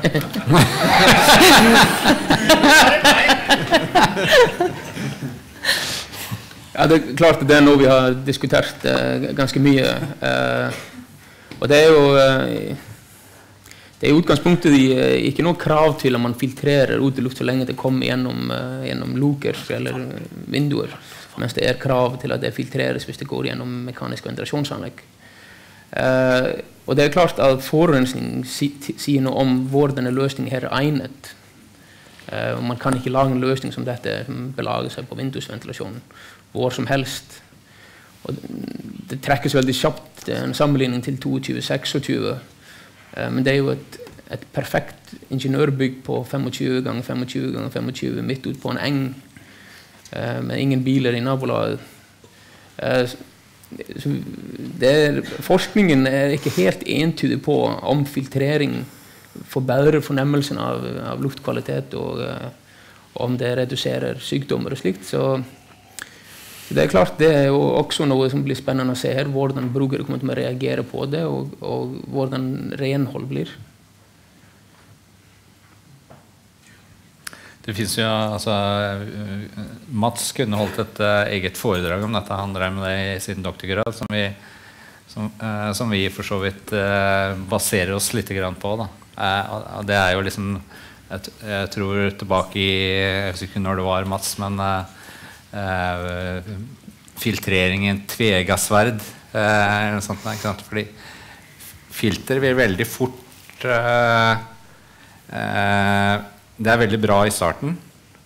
Ja, det er klart det er noe vi har diskutert uh, ganske mye. Uh, og det er jo uh, det er i utgangspunktet uh, ikke noe krav til at man filtrerer uteluft så lenge det kommer gjennom, uh, gjennom luker eller vinduer, mens det er krav til at det filtreres hvis det går gjennom mekanisk ventilasjonsanlegg. Uh, og det er klart at forurensning si, sier noe om hvordan en løsning her er egnet. Uh, man kan ikke lage en løsning som dette som belager seg på vindusventilasjonen hvor som helst. Og det trekkes veldig kjapt en sammenligning til tjueto seksogtyve, uh, men det er jo et, et perfekt ingeniørbygg på tjuefem ganger tjuefem ganger tjuefem midt ut på en eng uh, med ingen biler i nabolaget. Uh, så det er, forskningen er ikke helt entydig på om filtrering forbedrer fornemmelsen av, av luftkvalitet og, uh, og om det reduserer sykdommer og slikt, så det er klart, det er jo også noe som blir spennende å se her, hvordan brukere kommer til å reagere på det, og, og hvordan renhold blir. Det finnes jo, altså, Mats kunne holdt et uh, eget foredrag om dette, han drev med det i sin doktorgrad, som vi, som, uh, som vi for så vidt uh, baserer oss litt grann på. Da. Uh, det er jo liksom, jeg, jeg tror tilbake i, jeg vet ikke når det var, Mats, men... Uh, Uh, filtrering i en tvega sverd uh, sånt, ikke sant? Fordi filter vil veldig fort uh, uh, det er veldig bra i starten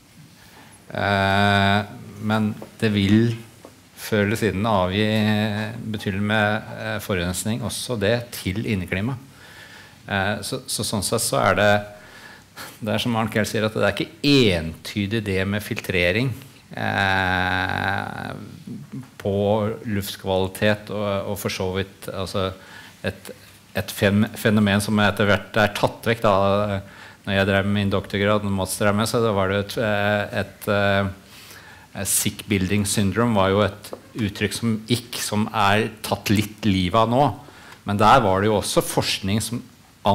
uh, men det vil før eller siden avgi betydelig med uh, forurensning også det til inneklima uh, så, så sånn sett så er det det er som Arne Kjell sier at det er ikke entydig det med filtrering Eh, på luftkvalitet og, og for så vidt altså et, et fenomen som etter hvert er tatt vekk da, når jeg drev med min doktorgrad og Mats drev med, så da var det et, et, et sick building syndrome var jo et uttrykk som ikke som er tatt litt livet av nå, men der var det jo også forskning som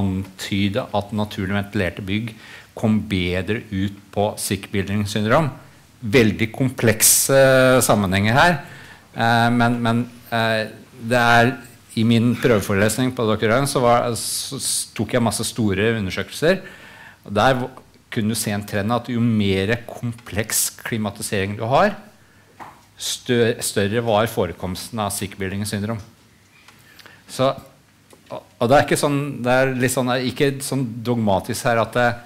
antydet at naturlig ventilerte bygg kom bedre ut på sick building syndrome veldig komplekse sammenhenger her. Eh, men men eh, det er i min prøveforelesning på doktorgraden så, var, så tok jeg masse store undersøkelser. Og der kunne du se en trend at jo mer kompleks klimatisering du har, større, større var forekomsten av sick building syndrom. Så, og det er ikke sånn, det er litt sånn, ikke sånn dogmatisk her at det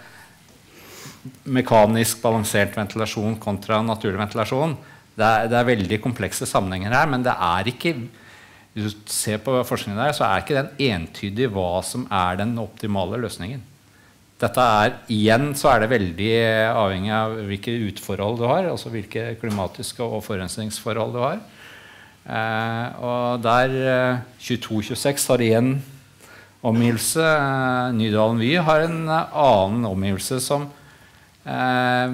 mekanisk balansert ventilasjon kontra naturlig ventilasjon. Det er, det er veldig komplekse sammenhenger her, men det er ikke, hvis du ser på forskningen der, så er ikke den entydig hva som er den optimale løsningen. Dette er, igjen så er det veldig avhengig av hvilke utforhold du har, altså hvilke klimatiske og forurensningsforhold du har. Eh, og der eh, tjueto tjueseks har igjen omgivelse. Eh, Nydalen Vy har en eh, annen omgivelse som eh,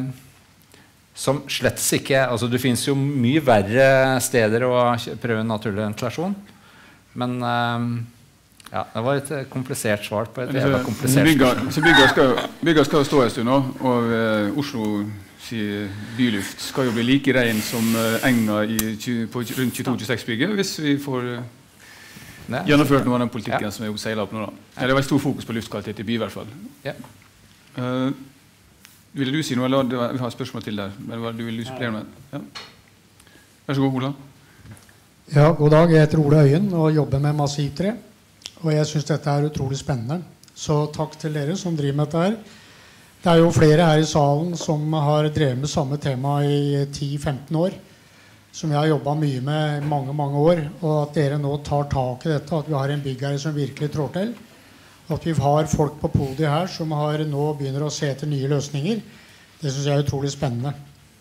som slett ikke, altså det finnes jo mye verre steder å prøve naturlig ventilasjon, men eh, ja, det var et komplisert svar på et jævla komplisert bygger, så bygger skal, bygger skal jo stå en stund nå, og eh, Oslo si, byluft skal jo bli like ren som eh, enga i, på rundt tjueto tjueseks-bygget, hvis vi får eh, gjennomført noe av den politikken ja. Som er jo seilet opp nå da. Ja, det var et stor fokus på luftkvalitet i by i hvert fall. Ja. Uh, Ville du si noe, eller vi har et spørsmål til der, men hva du vil supplere med? Ja. Vær så god, Ola. Ja, god dag. Jeg heter Ola Øyen og jobber med massivtre. Og jeg synes dette er utrolig spennende. Så takk til dere som driver med dette her. Det er jo flere her i salen som har drevet med samme tema i ti til femten år, som jeg har jobbet mye med mange, mange år, og at dere nå tar tak i dette, at vi har en byggherre som virkelig trår til. At vi har folk på podiet her som har nå begynner å se etter nye løsninger, det synes jeg er utrolig spennende.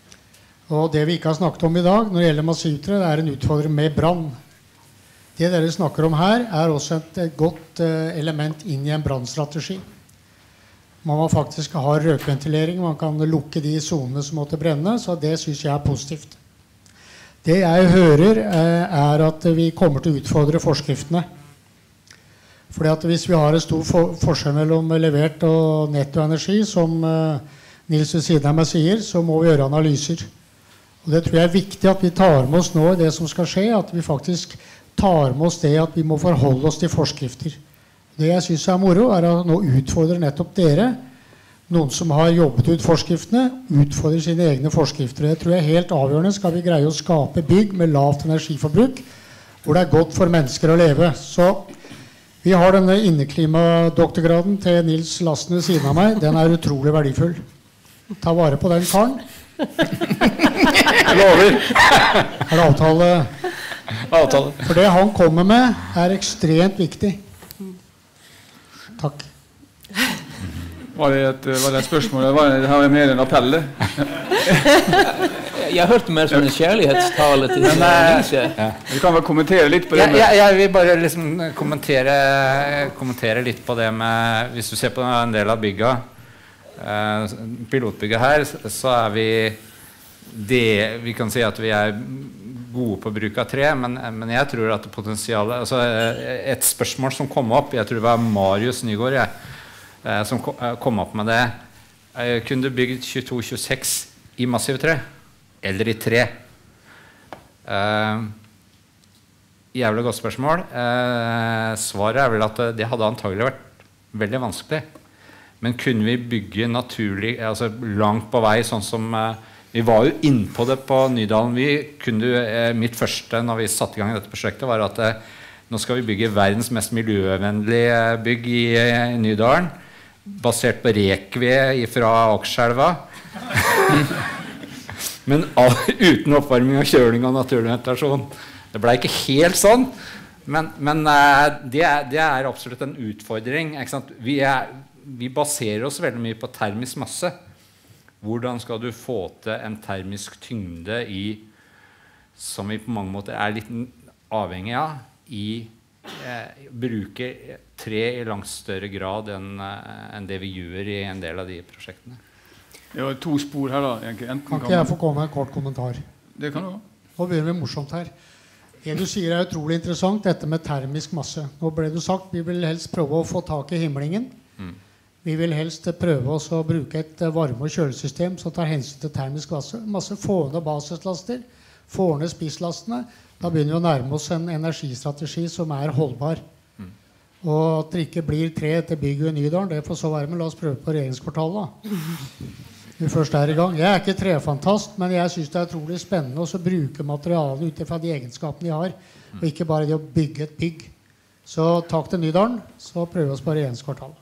Og det vi ikke har snakket om i dag når det gjelder massivtre, det er en utfordring med brann. Det dere snakker om her er også et, et godt uh, element inn i en brannstrategi. Man må faktisk ha røkventilering, man kan lukke de zonene som måtte brenne, så det synes jeg er positivt. Det jeg hører uh, er at vi kommer til å utfordre forskriftene. Fordi at hvis vi har en stor for forskjell mellom levert og nettoenergi, som uh, Nils ved siden av meg sier, så må vi gjøre analyser. Og det tror jeg er viktig at vi tar med oss nå i det som skal skje, at vi faktisk tar med oss det at vi må forholde oss til forskrifter. Det jeg synes er moro er å nå utfordre nettopp dere, noen som har jobbet ut forskriftene, utfordre sine egne forskrifter. Det tror jeg er helt avgjørende, skal vi greie å skape bygg med lavt energiforbruk, hvor det er godt for mennesker å leve. Så vi har denne inneklimadoktorgraden til Nils Lassen ved siden av meg. Den er utrolig verdifull. Ta vare på den karen. Jeg lover. Er det avtale? Avtale. For det han kommer med er ekstremt viktig. Takk. Var det et, var det et spørsmål? Var det, det her er mer en appell? Jeg har hørt mer som en kjærlighetstale til Nils. Ja. Vi kan vel kommentere litt på det. Med. Jeg, jeg vil bare liksom kommentere, kommentere litt på det med, hvis du ser på en del av bygga, eh, pilotbygget her, så er vi det, vi kan si at vi er gode på bruk av tre, men, men jeg tror at potensialet, altså et spørsmål som kom opp, jeg tror det var Marius Nygaard, jeg, eh, som kom opp med det, eh, kunne du bygge tjueto tjueseks i massiv tre? Eller i tre? Uh, jævlig godt spørsmål. Uh, svaret er vel at det hadde antagelig vært veldig vanskelig. Men kunne vi bygge naturlig, altså langt på vei, sånn som uh, vi var jo inne på det på Nydalen. Vi kunne, uh, mitt første når vi satte i gang dette prosjektet var at uh, nå skal vi bygge verdens mest miljøvennlige bygg i, i Nydalen, basert på rekved fra Akerselva. Men all, uten oppvarming og kjøling og naturlig ventilasjon. Det ble ikke helt sånn, men, men uh, det, er, det er absolutt en utfordring. Ikke sant? Vi, er, vi baserer oss veldig mye på termisk masse. Hvordan skal du få til en termisk tyngde i, som vi på mange måter er litt avhengig av, i eh, bruke tre i langt større grad enn, uh, enn det vi gjør i en del av de prosjektene. Det var to spor her da. Enten kan ikke jeg få komme med en kort kommentar? Det kan du ha. Nå begynner vi morsomt her. Det du sier er utrolig interessant, dette med termisk masse. Nå ble det sagt, vi vil helst prøve å få tak i himlingen. Mm. Vi vil helst prøve oss å bruke et varme- og kjølesystem som tar hensyn til termisk masse. Masse få ned basislaster, få ned spisslastene. Da begynner vi å nærme oss en energistrategi som er holdbar. Mm. Og at det ikke blir tre etter bygget i Nydalen, det får så være med. La oss prøve på regjeringskvartalet da. Vi først er i gang. Jeg er ikke trefantast, men jeg synes det er utrolig spennende å bruke materialet ut fra de egenskapene de har, og ikke bare det å bygge et bygg. Så takk til Nydalen, så prøver vi oss på regjeringskvartalet.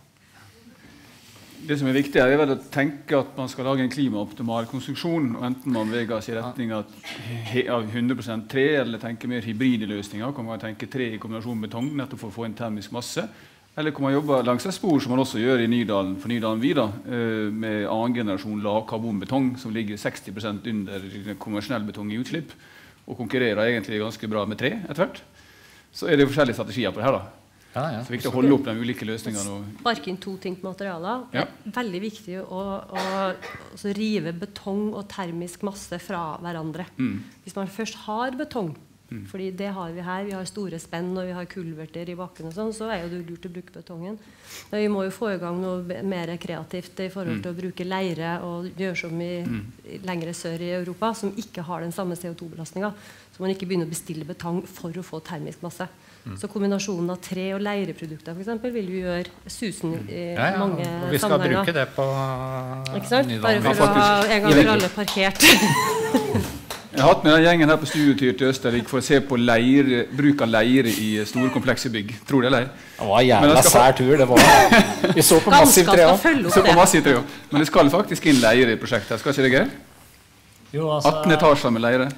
Det som er viktig er vel å tenke at man skal lage en klimaoptimal konstruksjon, og enten man beveger seg i retning av hundre prosent tre, eller tenke mer hybride løsninger, kan man tenke tre i kombinasjon med betong, nettopp for å få en termisk masse, eller kan man jobbe langs et spor som man også gjør i Nydalen, for Nydalen videre, med annen generasjon lavkarbonbetong, som ligger seksti prosent under konvensjonell betong i utslipp, og konkurrerer egentlig ganske bra med tre etter hvert. Så er det forskjellige strategier på det her da. Ja, ja. Så det er viktig å holde opp de ulike løsningene. Sparke inn to ting på materialer. Det er ja. veldig viktig å, å, å rive betong og termisk masse fra hverandre. Mm. Hvis man først har betong, mm. fordi det har vi her, vi har store spenn og vi har kulverter i bakken og sånn, så er jo det lurt å bruke betongen. Men vi må jo få i gang noe mer kreativt i forhold til mm. å bruke leire og gjøre som i mm. lengre sør i Europa, som ikke har den samme C O to belastningen. Så man ikke begynner å bestille betong for å få termisk masse. Mm. Så kombinasjonen av tre- og leireprodukter for eksempel, vil jo gjøre susen i ja, ja. Og mange vi skal sammenhenger. Bruke det på ikke sant? Bare for å ha en gang for alle parkert. Jeg har hatt med den gjengen her på studietur til Østervik for å se på leire, bruk av leire i store komplekse bygg. Tror det er leir. Det var en jævla sær tur, det var. Vi så på massiv tre også. Vi så på massiv tre også. Men det skal faktisk inn leire i prosjektet. Skal ikke det gøy? Jo, altså... atten etasjer med leire.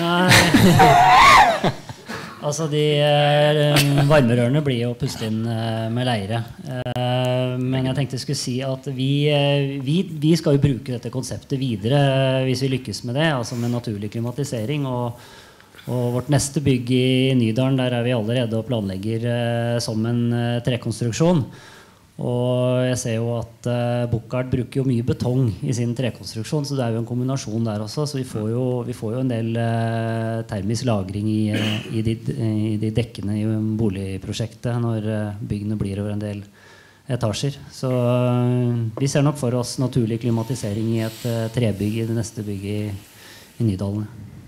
Nei... Altså, de eh, varmerørene blir jo pustet inn eh, med leire. Eh, men jeg tenkte jeg skulle si at vi, eh, vi, vi skal jo bruke dette konseptet videre eh, hvis vi lykkes med det, altså med naturlig klimatisering. Og, og vårt neste bygg i Nydalen, der er vi allerede og planlegger eh, som en eh, trekonstruksjon. Og jeg ser jo at uh, Buchardt bruker jo mye betong i sin trekonstruksjon, så det er jo en kombinasjon der også, så vi får jo, vi får jo en del uh, termisk lagring i, uh, i, de, i de dekkene i boligprosjektet når uh, byggene blir over en del etasjer. Så uh, vi ser nok for oss naturlig klimatisering i et uh, trebygg i det neste bygget i, i Nydalen.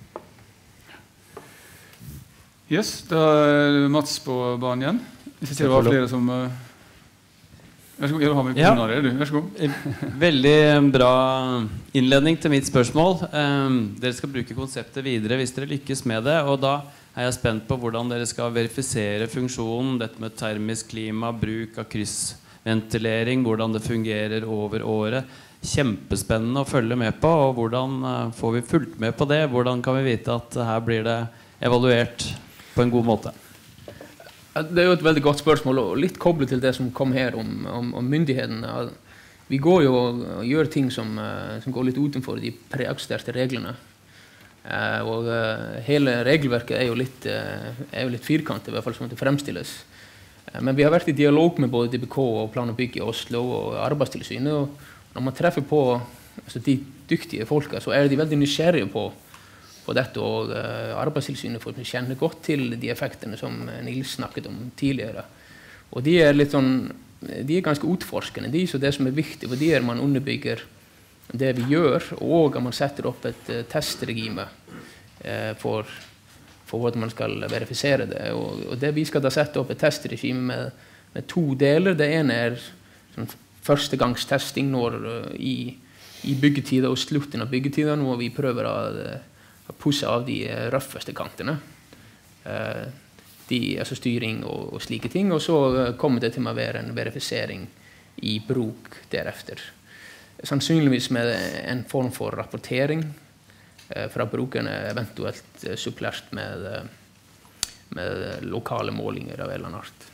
Yes, da er Mats på banen igjen. Hvis jeg ser det var flere som... Uh Vær så god, ha med ja. det, du. Vær så god. Veldig bra innledning til mitt spørsmål. Um, dere skal bruke konseptet videre hvis dere lykkes med det, og da er jeg spent på hvordan dere skal verifisere funksjonen, dette med termisk klima, bruk av kryssventilering, hvordan det fungerer over året. Kjempespennende å følge med på, og hvordan uh, får vi fulgt med på det? Hvordan kan vi vite at her blir det evaluert på en god måte? Det er jo et veldig godt spørsmål, og litt koblet til det som kom her om, om, om myndighetene. Vi går jo og gjør ting som, som går litt utenfor de preeksisterte reglene. Eh, og uh, hele regelverket er jo litt, uh, er jo litt firkantet, i hvert fall som det fremstilles. Eh, men vi har vært i dialog med både D B K og Plan og Bygg i Oslo og Arbeidstilsynet, og når man treffer på altså, de dyktige folka, så er de veldig nysgjerrige på på dette, og uh, Arbeidstilsynet får kjenne godt til de effektene som Nils snakket om tidligere. Og de er litt sånn, de er ganske utforskende, de, så det som er viktig, for de er man underbygger det vi gjør, og at man setter opp et uh, testregime uh, for, for hvordan man skal verifisere det. Og, og det vi skal da sette opp et testregime med, med to deler. Det ene er sånn, førstegangstesting når, uh, i, i byggetiden og slutten av byggetiden, hvor vi prøver å uh, pusse av de røffeste kantene, uh, de, altså styring og, og slike ting, og så uh, kommer det til å være en verifisering i bruk derefter. Sannsynligvis med en form for rapportering uh, fra brukerne, eventuelt uh, supplert med, uh, med lokale målinger av en eller annen art.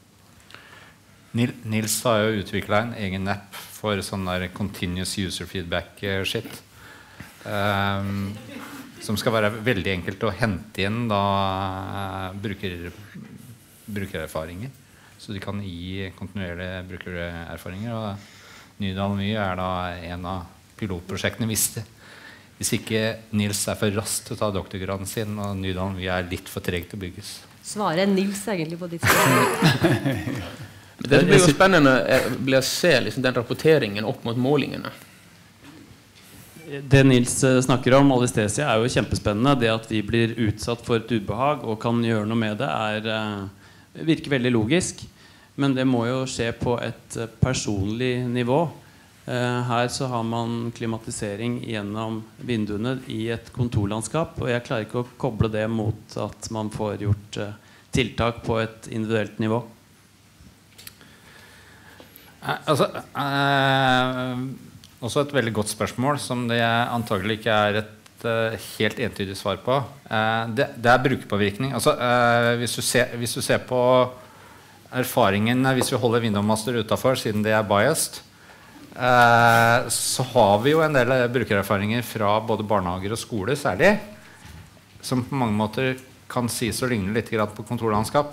Nils har jo utviklet en egen app for sånn der continuous user feedback shit. Um, som skal være veldig enkelt å hente inn da, bruker, brukererfaringer. Så de kan gi kontinuerlige brukererfaringer. Og Nydalen Vy er da en av pilotprosjektene. Hvis, det, hvis ikke Nils er for raskt til å ta doktorgraden sin, og Nydalen Vy er litt for tregt å bygges. Svaret er Nils egentlig på ditt spørsmål. Det blir jo spennende blir å se liksom, den rapporteringen opp mot målingene. Det Nils snakker om, alestesia, er jo kjempespennende. Det at vi blir utsatt for et ubehag og kan gjøre noe med det, er, virker veldig logisk. Men det må jo skje på et personlig nivå. Her så har man klimatisering gjennom vinduene i et kontorlandskap, og jeg klarer ikke å koble det mot at man får gjort tiltak på et individuelt nivå. Altså... Eh, Også et veldig godt spørsmål som det antagelig ikke er et uh, helt entydig svar på. Uh, det, det er brukerpåvirkning. Altså, uh, hvis, du ser, hvis du ser på erfaringen hvis vi holder Windowmaster utenfor, siden det er biased, uh, så har vi jo en del brukererfaringer fra både barnehager og skole særlig, som på mange måter kan sies å ligne litt grann på kontorlandskap.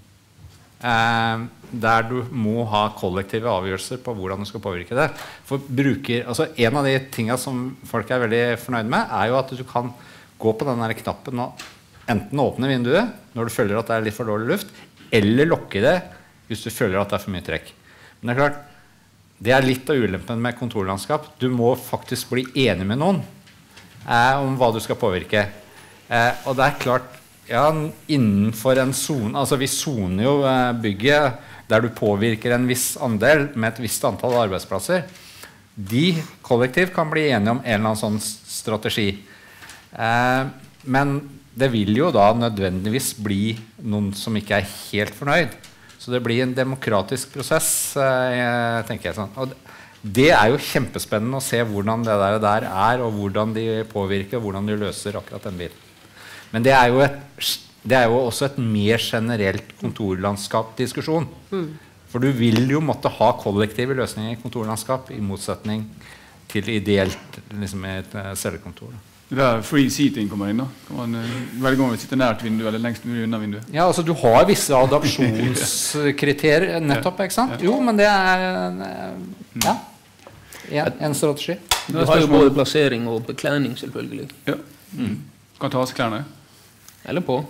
Uh, der du må ha kollektive avgjørelser på hvordan du skal påvirke det. For bruker, altså en av de tingene som folk er veldig fornøyd med, er jo at du kan gå på denne knappen og enten åpne vinduet når du føler at det er litt for dårlig luft, eller lukke det hvis du føler at det er for mye trekk. Men det er klart, det er litt av ulempen med kontorlandskap. Du må faktisk bli enig med noen eh, om hva du skal påvirke. Eh, og det er klart, ja, innenfor en zone, altså vi zoner jo eh, bygget der du påvirker en viss andel med et visst antall arbeidsplasser. De kollektivt kan bli enige om en eller annen sånn strategi. Eh, men det vil jo da nødvendigvis bli noen som ikke er helt fornøyd. Så det blir en demokratisk prosess, eh, tenker jeg sånn. Og det er jo kjempespennende å se hvordan det der, der er, og hvordan de påvirker, hvordan de løser akkurat den biten. Men det er jo, et, det er jo også et mer generelt kontorlandskap-diskusjon. Mm. For du vil jo måtte ha kollektive løsninger i kontorlandskap, i motsetning til ideelt liksom et cellekontor. Det er free seating kommer inn da. Kan man uh, velge om å sitte nært vinduet eller lengst mulig unna vinduet? Ja, altså du har visse adopsjonskriterier nettopp, ikke sant? Jo, men det er ja, ja en strategi. Du har jo både plassering og beklædning selvfølgelig. Ja, mm. Kan ta av seg klærne. Eller på.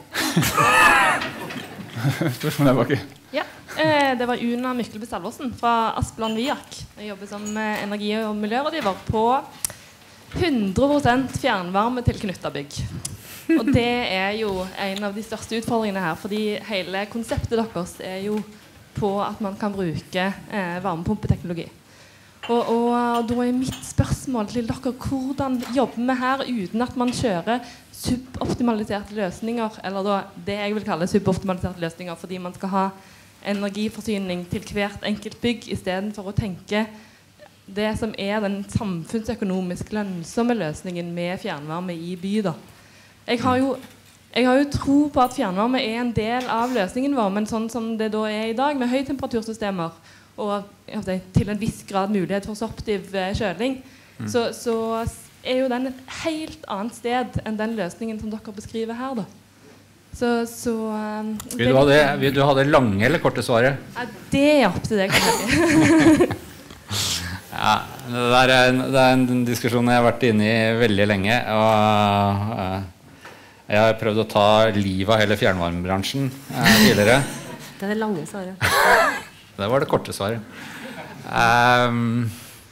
Spørsmålet er baki. Ja, eh, det var Una Mykleby Salversen fra Aspeland Viak. Jeg jobber som eh, energi- og miljørådgiver på hundre prosent fjernvarme til knyttet bygg. Og det er jo en av de største utfordringene her, fordi hele konseptet deres er jo på at man kan bruke eh, varmepumpeteknologi. Og, og, og da er mitt spørsmål til dere, hvordan jobber vi her uten at man kjører suboptimaliserte løsninger, eller da det jeg vil kalle suboptimaliserte løsninger, fordi man skal ha energiforsyning til hvert enkelt bygg, i stedet for å tenke det som er den samfunnsøkonomisk lønnsomme løsningen med fjernvarme i by da. Jeg har jo, jeg har jo tro på at fjernvarme er en del av løsningen vår, men sånn som det da er i dag, med høytemperatursystemer, og si, til en viss grad mulighet for sorptiv eh, kjøling, mm. så, så er jo den et helt annet sted enn den løsningen som dere beskriver her da. Så, så um, vil, du ha det, vil du ha det lange eller korte svaret? Ja, det er opp til deg. Ja, det, der er en, det er en diskusjon jeg har vært inne i veldig lenge, og uh, jeg har prøvd å ta livet av hele fjernvarmebransjen uh, tidligere. Det er det lange svaret. Det var det korte svaret. Um,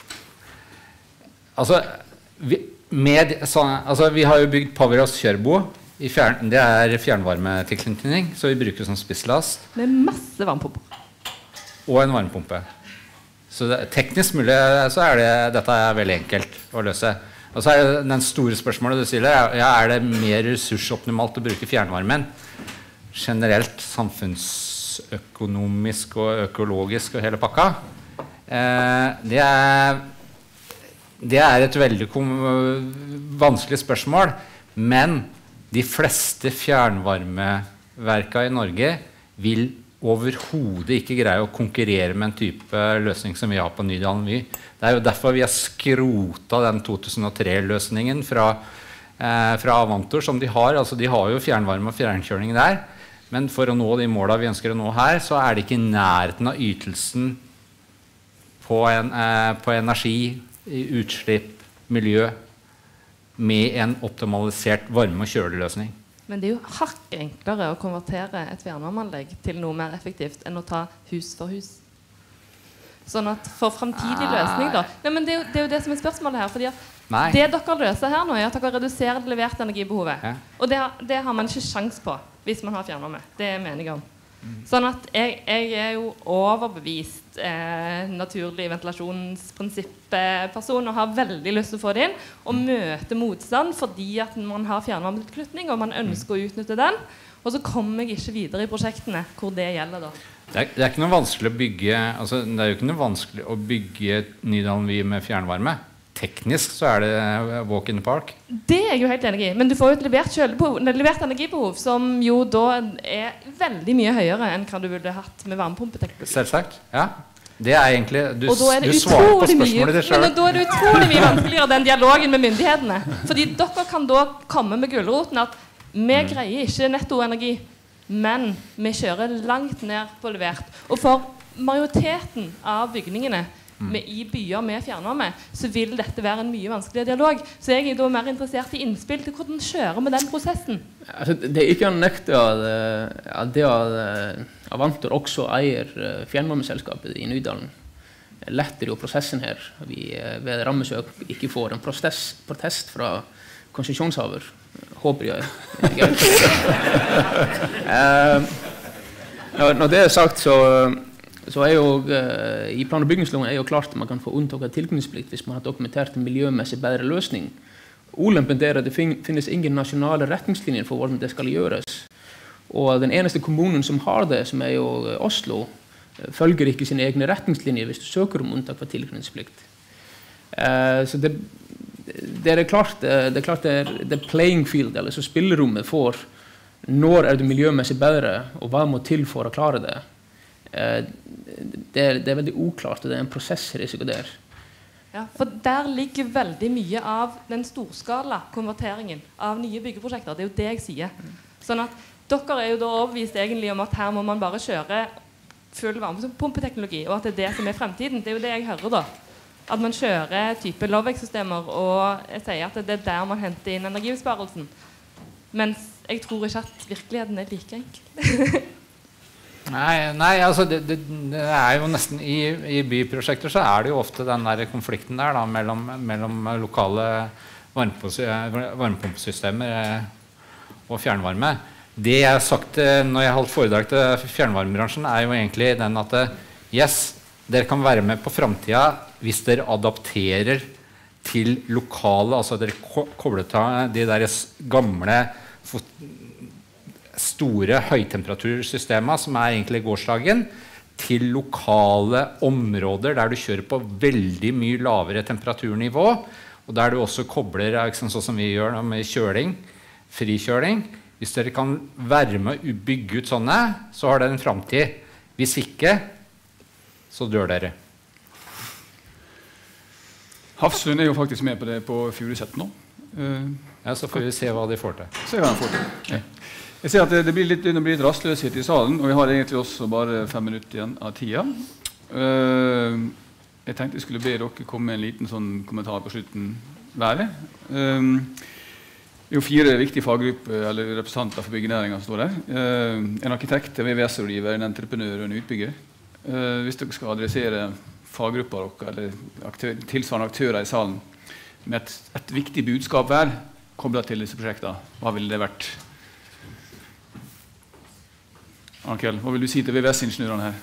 altså, vi, med, så, altså, vi har jo bygd Powerhouse Kjørbo. I fjern, det er fjernvarmetilknytning, så vi bruker som spisslast. Med masse varmepumper. Og en varmepumpe. Så det, teknisk mulig så er det, dette er veldig enkelt å løse. Og så er det den store spørsmålet du sier, ja, er det mer ressursoptimalt å bruke fjernvarmen? Generelt samfunnsøkonomisk og økologisk og hele pakka. Eh, det, er, det er et veldig vanskelig spørsmål, men de fleste fjernvarmeverka i Norge vil overhodet ikke greie å konkurrere med en type løsning som vi har på Nydalen Vy. Det er jo derfor vi har skrota den to tusen og tre-løsningen fra, eh, fra Avantor som de har. Altså, de har jo fjernvarme og fjernkjøling der, men for å nå de målene vi ønsker å nå her, så er det ikke i nærheten av ytelsen på, en, eh, på energi, utslipp, miljø, med en optimalisert varme- og kjøleløsning. Men det er jo hakk enklere å konvertere et fjernvarmeanlegg til noe mer effektivt enn å ta hus for hus. Sånn at for fremtidig løsning da Nei, men det er, jo, det er jo det som er spørsmålet her. Fordi at Nei. det dere løser her nå, er at dere reduserer det leverte energibehovet. Ja. Og det, det har man ikke sjans på hvis man har fjernvarme. Det er meningen om. Mm. Sånn at jeg, jeg er jo overbevist eh, naturlig ventilasjonsprinsipp-person og har veldig lyst til å få det inn og møte motstand fordi at man har fjernvarmetilknytning og man ønsker å utnytte den. Og så kommer jeg ikke videre i prosjektene hvor det gjelder da. Det er, det er ikke noe vanskelig å bygge altså, det er jo ikke noe vanskelig å bygge Nydalen Vy med fjernvarme. Teknisk så er det walk in the park. Det er jeg jo helt enig i. Men du får jo et levert, levert energibehov som jo da er veldig mye høyere enn hva du ville hatt med varmepumpeteknologi. Selvsagt, ja. Det er egentlig du, og da er det du svarer på spørsmålet mye, det selv. Men da er det utrolig mye vanskeligere den dialogen med myndighetene. Fordi dere kan da komme med gulroten at vi mm. greier ikke nettoenergi, men vi kjører langt ned på levert. Og for majoriteten av bygningene med, i byer med fjernvarme, så vil dette være en mye vanskeligere dialog. Så jeg er da mer interessert i innspill til hvordan kjører med den prosessen. Altså, det er ikke å nekte at, at det at Avantor også eier fjernvarmeselskapet i Nydalen. Letter jo prosessen her. Vi ved rammesøk ikke får en protest, protest fra konsesjonshaver. Håper jeg. uh, når det er sagt, så så er jo uh, i plan- og bygningsloven er jo klart at man kan få unntak av tilknytningsplikt hvis man har dokumentert en miljømessig bedre løsning. Ulempen er at det fin finnes ingen nasjonale retningslinjer for hvordan det skal gjøres. Og den eneste kommunen som har det, som er jo Oslo, uh, følger ikke sine egne retningslinjer hvis du søker om unntak for tilknytningsplikt. Uh, så det, det er klart det er klart det er, det er playing field, eller så spillerommet for når er det miljømessig bedre, og hva må til for å klare det. Uh, det, er, det er veldig uklart, og det er en prosessrisiko der. Ja, for der ligger veldig mye av den storskala konverteringen av nye byggeprosjekter. Det er jo det jeg sier. Sånn at dere er jo da overbevist egentlig om at her må man bare kjøre full varmepumpeteknologi, og at det er det som er fremtiden. Det er jo det jeg hører da. At man kjører type Lovex-systemer, og jeg sier at det er der man henter inn energibesparelsen. Mens jeg tror ikke at virkeligheten er like enkel. Nei, nei altså det, det, det er jo nesten i, i byprosjekter så er det jo ofte den der konflikten der da, mellom, mellom lokale varmepumpesystemer og fjernvarme. Det jeg har sagt når jeg har holdt foredrag til fjernvarmebransjen er jo egentlig den at yes, dere kan være med på fremtiden hvis dere adapterer til lokale, altså dere kobler til de der gamle store høytemperatursystemer som er egentlig gårsdagen, til lokale områder der du kjører på veldig mye lavere temperaturnivå, og der du også kobler, sånn som vi gjør med kjøling, frikjøling. Hvis dere kan være med å bygge ut sånne, så har det en fremtid. Hvis ikke, så dør dere. Hafslund er jo faktisk med på det på Furuset nå. Uh, ja, så får vi se hva de får til. Se hva de får til. Ja. Jeg ser at det, det blir litt, det blir litt rastløshet i salen, og vi har egentlig også bare fem minutter igjen av tida. Uh, jeg tenkte jeg skulle be dere komme med en liten sånn kommentar på slutten hver. Uh, det er jo fire viktige faggrupper, eller representanter for byggenæringen som står der. Uh, en arkitekt, en V V S-rådgiver, en entreprenør og en utbygger. Uh, hvis dere skal adressere faggrupper dere, eller aktør, tilsvarende aktører i salen, med et, et viktig budskap hver, koblet til disse prosjektene, hva ville det vært? Ankel, hva vil du si til V V S-ingeniørene her?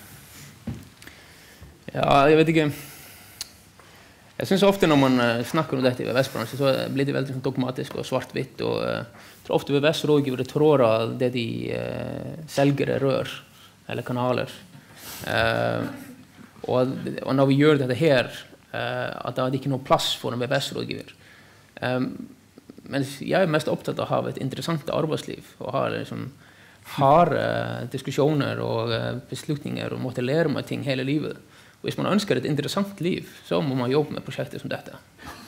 Ja, jeg vet ikke. Jeg synes ofte når man uh, snakker om dette i V V S-bransjen, så blir det veldig dogmatisk og svart-hvitt. Og uh, jeg tror ofte V V S-rådgivere tror at det de uh, selger er rør eller kanaler. Uh, og, og når vi gjør dette her, uh, at da er det ikke noe plass for en V V S-rådgiver. Um, men jeg er mest opptatt av å ha et interessant arbeidsliv, og ha liksom harde diskusjoner og beslutninger og måtte lære meg ting hele livet. Og hvis man ønsker et interessant liv, så må man jobbe med prosjekter som dette.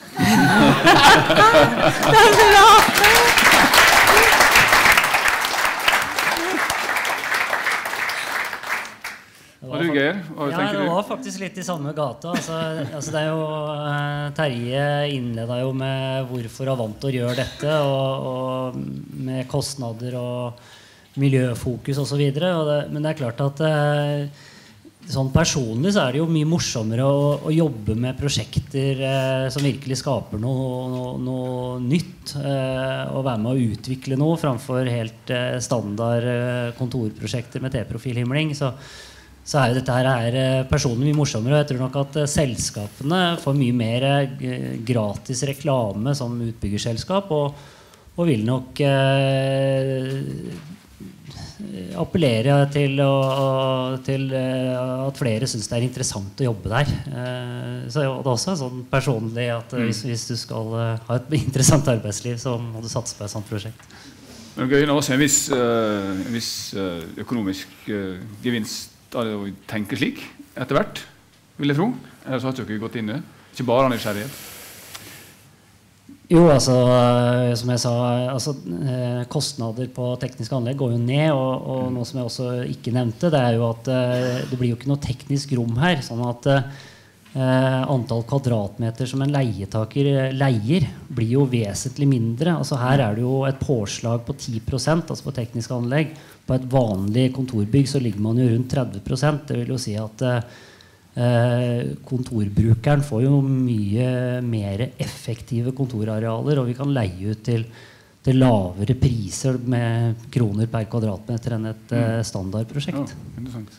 Var du Geir? Hva ja, det var faktisk litt i samme gata. Altså, altså det er jo, uh, Terje innledet jo med hvorfor Avantor gjør dette, og, og med kostnader og miljøfokus og så videre. Og det, men det er klart at uh, sånn personlig så er det jo mye morsommere å, å jobbe med prosjekter eh, som virkelig skaper noe, noe, noe nytt, eh, og være med å utvikle noe framfor helt eh, standard eh, kontorprosjekter med T-profilhimling. Så, så er jo dette her er, eh, personlig mye morsommere, og jeg tror nok at eh, selskapene får mye mer eh, gratis reklame som utbyggerselskap, og, og vil nok eh, appellere til, å, til at flere synes det er interessant å jobbe der. Så det er også sånn personlig at hvis, hvis du skal ha et interessant arbeidsliv, så må du satse på et sånt prosjekt. Men det er også en viss, en viss økonomisk gevinst av det å tenke slik etter hvert, vil jeg tro. Ellers har dere gått inn i det. Ikke bare nysgjerrighet. Jo, altså, som jeg sa, altså, eh, kostnader på tekniske anlegg går jo ned, og, og noe som jeg også ikke nevnte, det er jo at eh, det blir jo ikke noe teknisk rom her, sånn at eh, antall kvadratmeter som en leietaker leier blir jo vesentlig mindre. Altså her er det jo et påslag på ti prosent, altså på tekniske anlegg. På et vanlig kontorbygg så ligger man jo rundt tretti prosent. Det vil jo si at eh, kontorbrukeren får jo mye mer effektive kontorarealer, og vi kan leie ut til, til lavere priser med kroner per kvadratmeter enn et uh, standardprosjekt. Ja, interessant.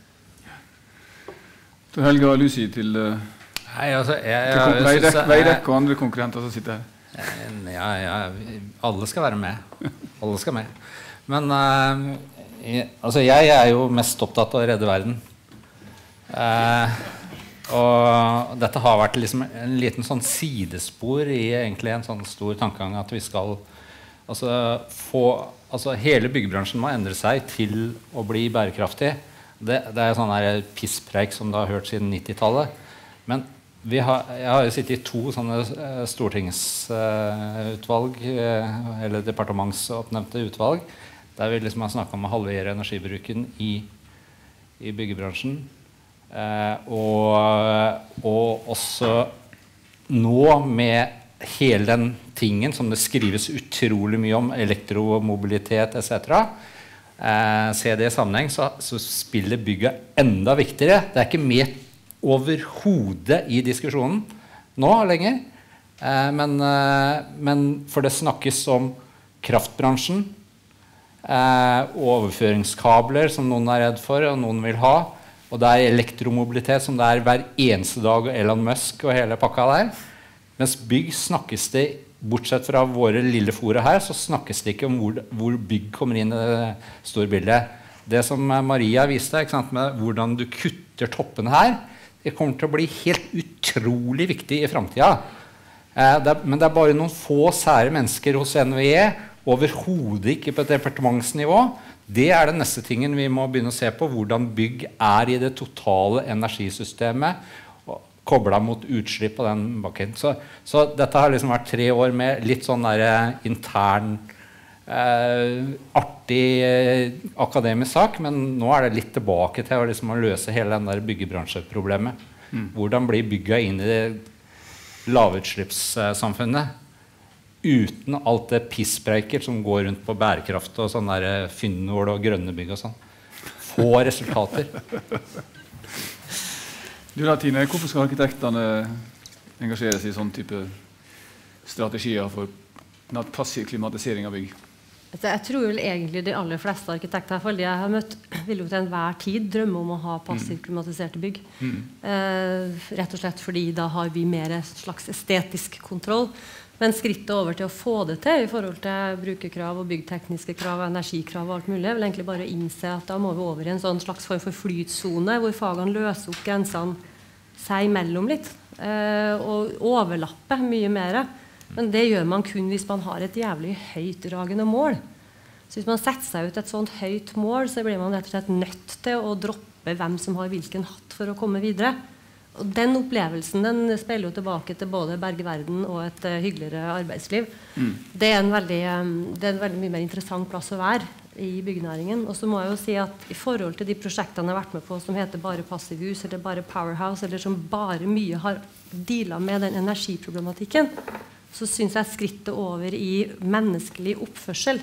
Så Helga og Lucy til, uh, Nei, altså, jeg, til jeg, Veidekke jeg, Veidekke og andre konkurrenter som sitter her. Ja, ja, alle skal være med. Alle skal med. Men uh, jeg, altså, jeg er jo mest opptatt av å redde verden. Uh, Og dette har vært liksom en liten sånn sidespor i egentlig en sånn stor tankegang at vi skal altså, få altså, hele byggebransjen må endre seg til å bli bærekraftig. Det, det er sånn her pisspreik som du har hørt siden nittitallet. Men vi har, jeg har jo sittet i to sånne uh, stortingsutvalg, uh, eller departementsoppnevnte utvalg, der vi liksom har snakket om å halvere energibruken i, i byggebransjen. Uh, og, og også nå med hele den tingen som det skrives utrolig mye om, elektromobilitet et cetera. Uh, se det i sammenheng, så, så spiller bygget enda viktigere. Det er ikke med overhodet i diskusjonen nå lenger. Uh, men, uh, men for det snakkes om kraftbransjen, uh, overføringskabler som noen er redd for og noen vil ha. Og det er elektromobilitet som det er hver eneste dag, og Elon Musk og hele pakka der. Mens bygg snakkes det, bortsett fra våre lille fora her, så snakkes det ikke om hvor, hvor bygg kommer inn i det store bildet. Det som Maria viste, ikke sant, med hvordan du kutter toppen her, det kommer til å bli helt utrolig viktig i fremtiden. Eh, det er, men det er bare noen få sære mennesker hos N V E, overhodet ikke på et departementsnivå. Det er den neste tingen vi må begynne å se på, hvordan bygg er i det totale energisystemet, koblet mot utslipp på den bakken. Så, så dette har liksom vært tre år med litt sånn der intern, eh, artig eh, akademisk sak, men nå er det litt tilbake til å, liksom, å løse hele den der byggebransjeproblemet. Mm. Hvordan blir bygget inn i det lavutslippssamfunnet? Uten alt det pissbreiker som går rundt på bærekraft og sånne der fyndnål og grønne bygg og sånn. Få resultater. Du da, Tine, hvorfor skal arkitektene engasjere seg i sånn type strategier for passiv klimatisering av bygg? Jeg tror vel egentlig de aller fleste arkitekter jeg har møtt, vil jo til enhver tid drømme om å ha passivt klimatiserte bygg. Mm. Eh, rett og slett fordi da har vi mer slags estetisk kontroll. Men skrittet over til å få det til i forhold til brukerkrav og byggtekniske krav og energikrav og alt mulig, vil egentlig bare innse at da må vi over i en sånn slags form for flytsone hvor fagene løser opp grensene seg imellom litt eh, og overlapper mye mer. Men det gjør man kun hvis man har et jævlig høytdragende mål. Så hvis man setter seg ut et sånt høyt mål, så blir man rett og slett nødt til å droppe hvem som har hvilken hatt for å komme videre. Og den opplevelsen den spiller jo tilbake til både bergverden og et uh, hyggeligere arbeidsliv. Mm. Det, er en veldig, um, det er en veldig mye mer interessant plass å være i byggenæringen. Og så må jeg jo si at i forhold til de prosjektene jeg har vært med på som heter bare Passivhus eller bare Powerhouse, eller som bare mye har dealet med den energiproblematikken, så synes jeg skrittet over i menneskelig oppførsel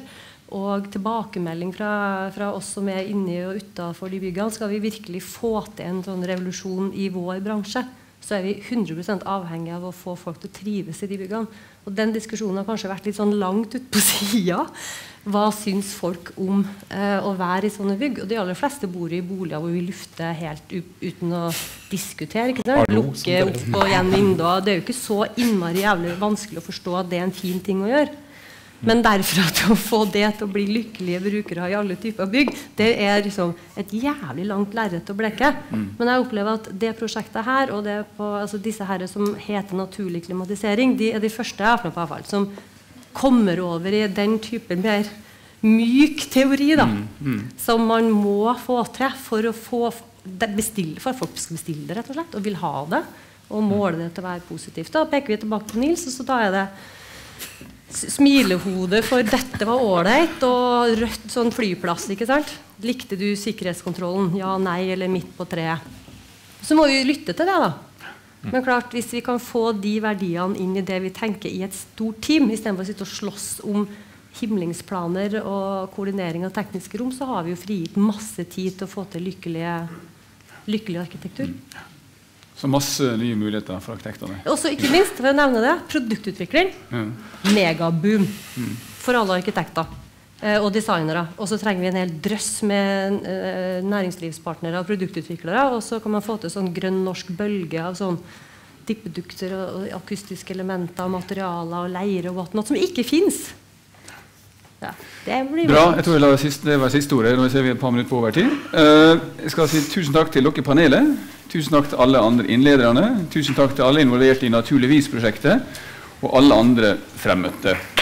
og tilbakemelding fra, fra oss som er inne og utenfor de byggene, skal vi virkelig få til en sånn revolusjon i vår bransje, så er vi hundre prosent avhengig av å få folk til å trives i de byggene. Og den diskusjonen har kanskje vært litt sånn langt ut på siden. Hva syns folk om eh, å være i sånne bygg? Og de aller fleste bor i boliger hvor vi lufter helt uten å diskutere. Ikke sant? Lukke opp og igjen vinduer. Det er jo ikke så innmari jævlig vanskelig å forstå at det er en fin ting å gjøre. Men derfra til å få det til å bli lykkelige brukere i alle typer bygg, det er liksom et jævlig langt lerret å bleke. Men jeg opplever at det prosjektet her, og det på, altså disse her som heter naturlig klimatisering, de er de første jeg har funnet på avfall, som kommer over i den typen mer myk teori da, mm, mm. som man må få til for å få bestille, for at folk skal bestille det rett og slett, og vil ha det, og måle det til å være positivt. Da peker vi tilbake på Nils, og så da er det smilehode for dette var ålreit, og rødt sånn flyplass, ikke sant? Likte du sikkerhetskontrollen? Ja, nei, eller midt på treet. Så må vi lytte til det da. Men klart, hvis vi kan få de verdiene inn i det vi tenker i et stort team, i stedet for å sitte og slåss om himlingsplaner og koordinering av tekniske rom, så har vi jo frigitt masse tid til å få til lykkelige, lykkelig arkitektur. Så masse nye muligheter for arkitektene. Også ikke minst, for å nevne det, produktutvikling. Ja. Megaboom mm. for alle arkitekter eh, og designere. Og så trenger vi en hel drøss med eh, næringslivspartnere og produktutviklere, og så kan man få til sånn grønn norsk bølge av sånn dippedukter og, og akustiske elementer, materialer og leire og whatnot, som ikke finnes. Ja, det blir bra. Jeg tror det, siste, det var siste ordet. Nå ser vi et par minutter på over tid. Uh, jeg skal si tusen takk til dere panelet. Tusen takk til alle andre innlederne. Tusen takk til alle involverte i Naturligvis-prosjektet og alle andre fremmøtte.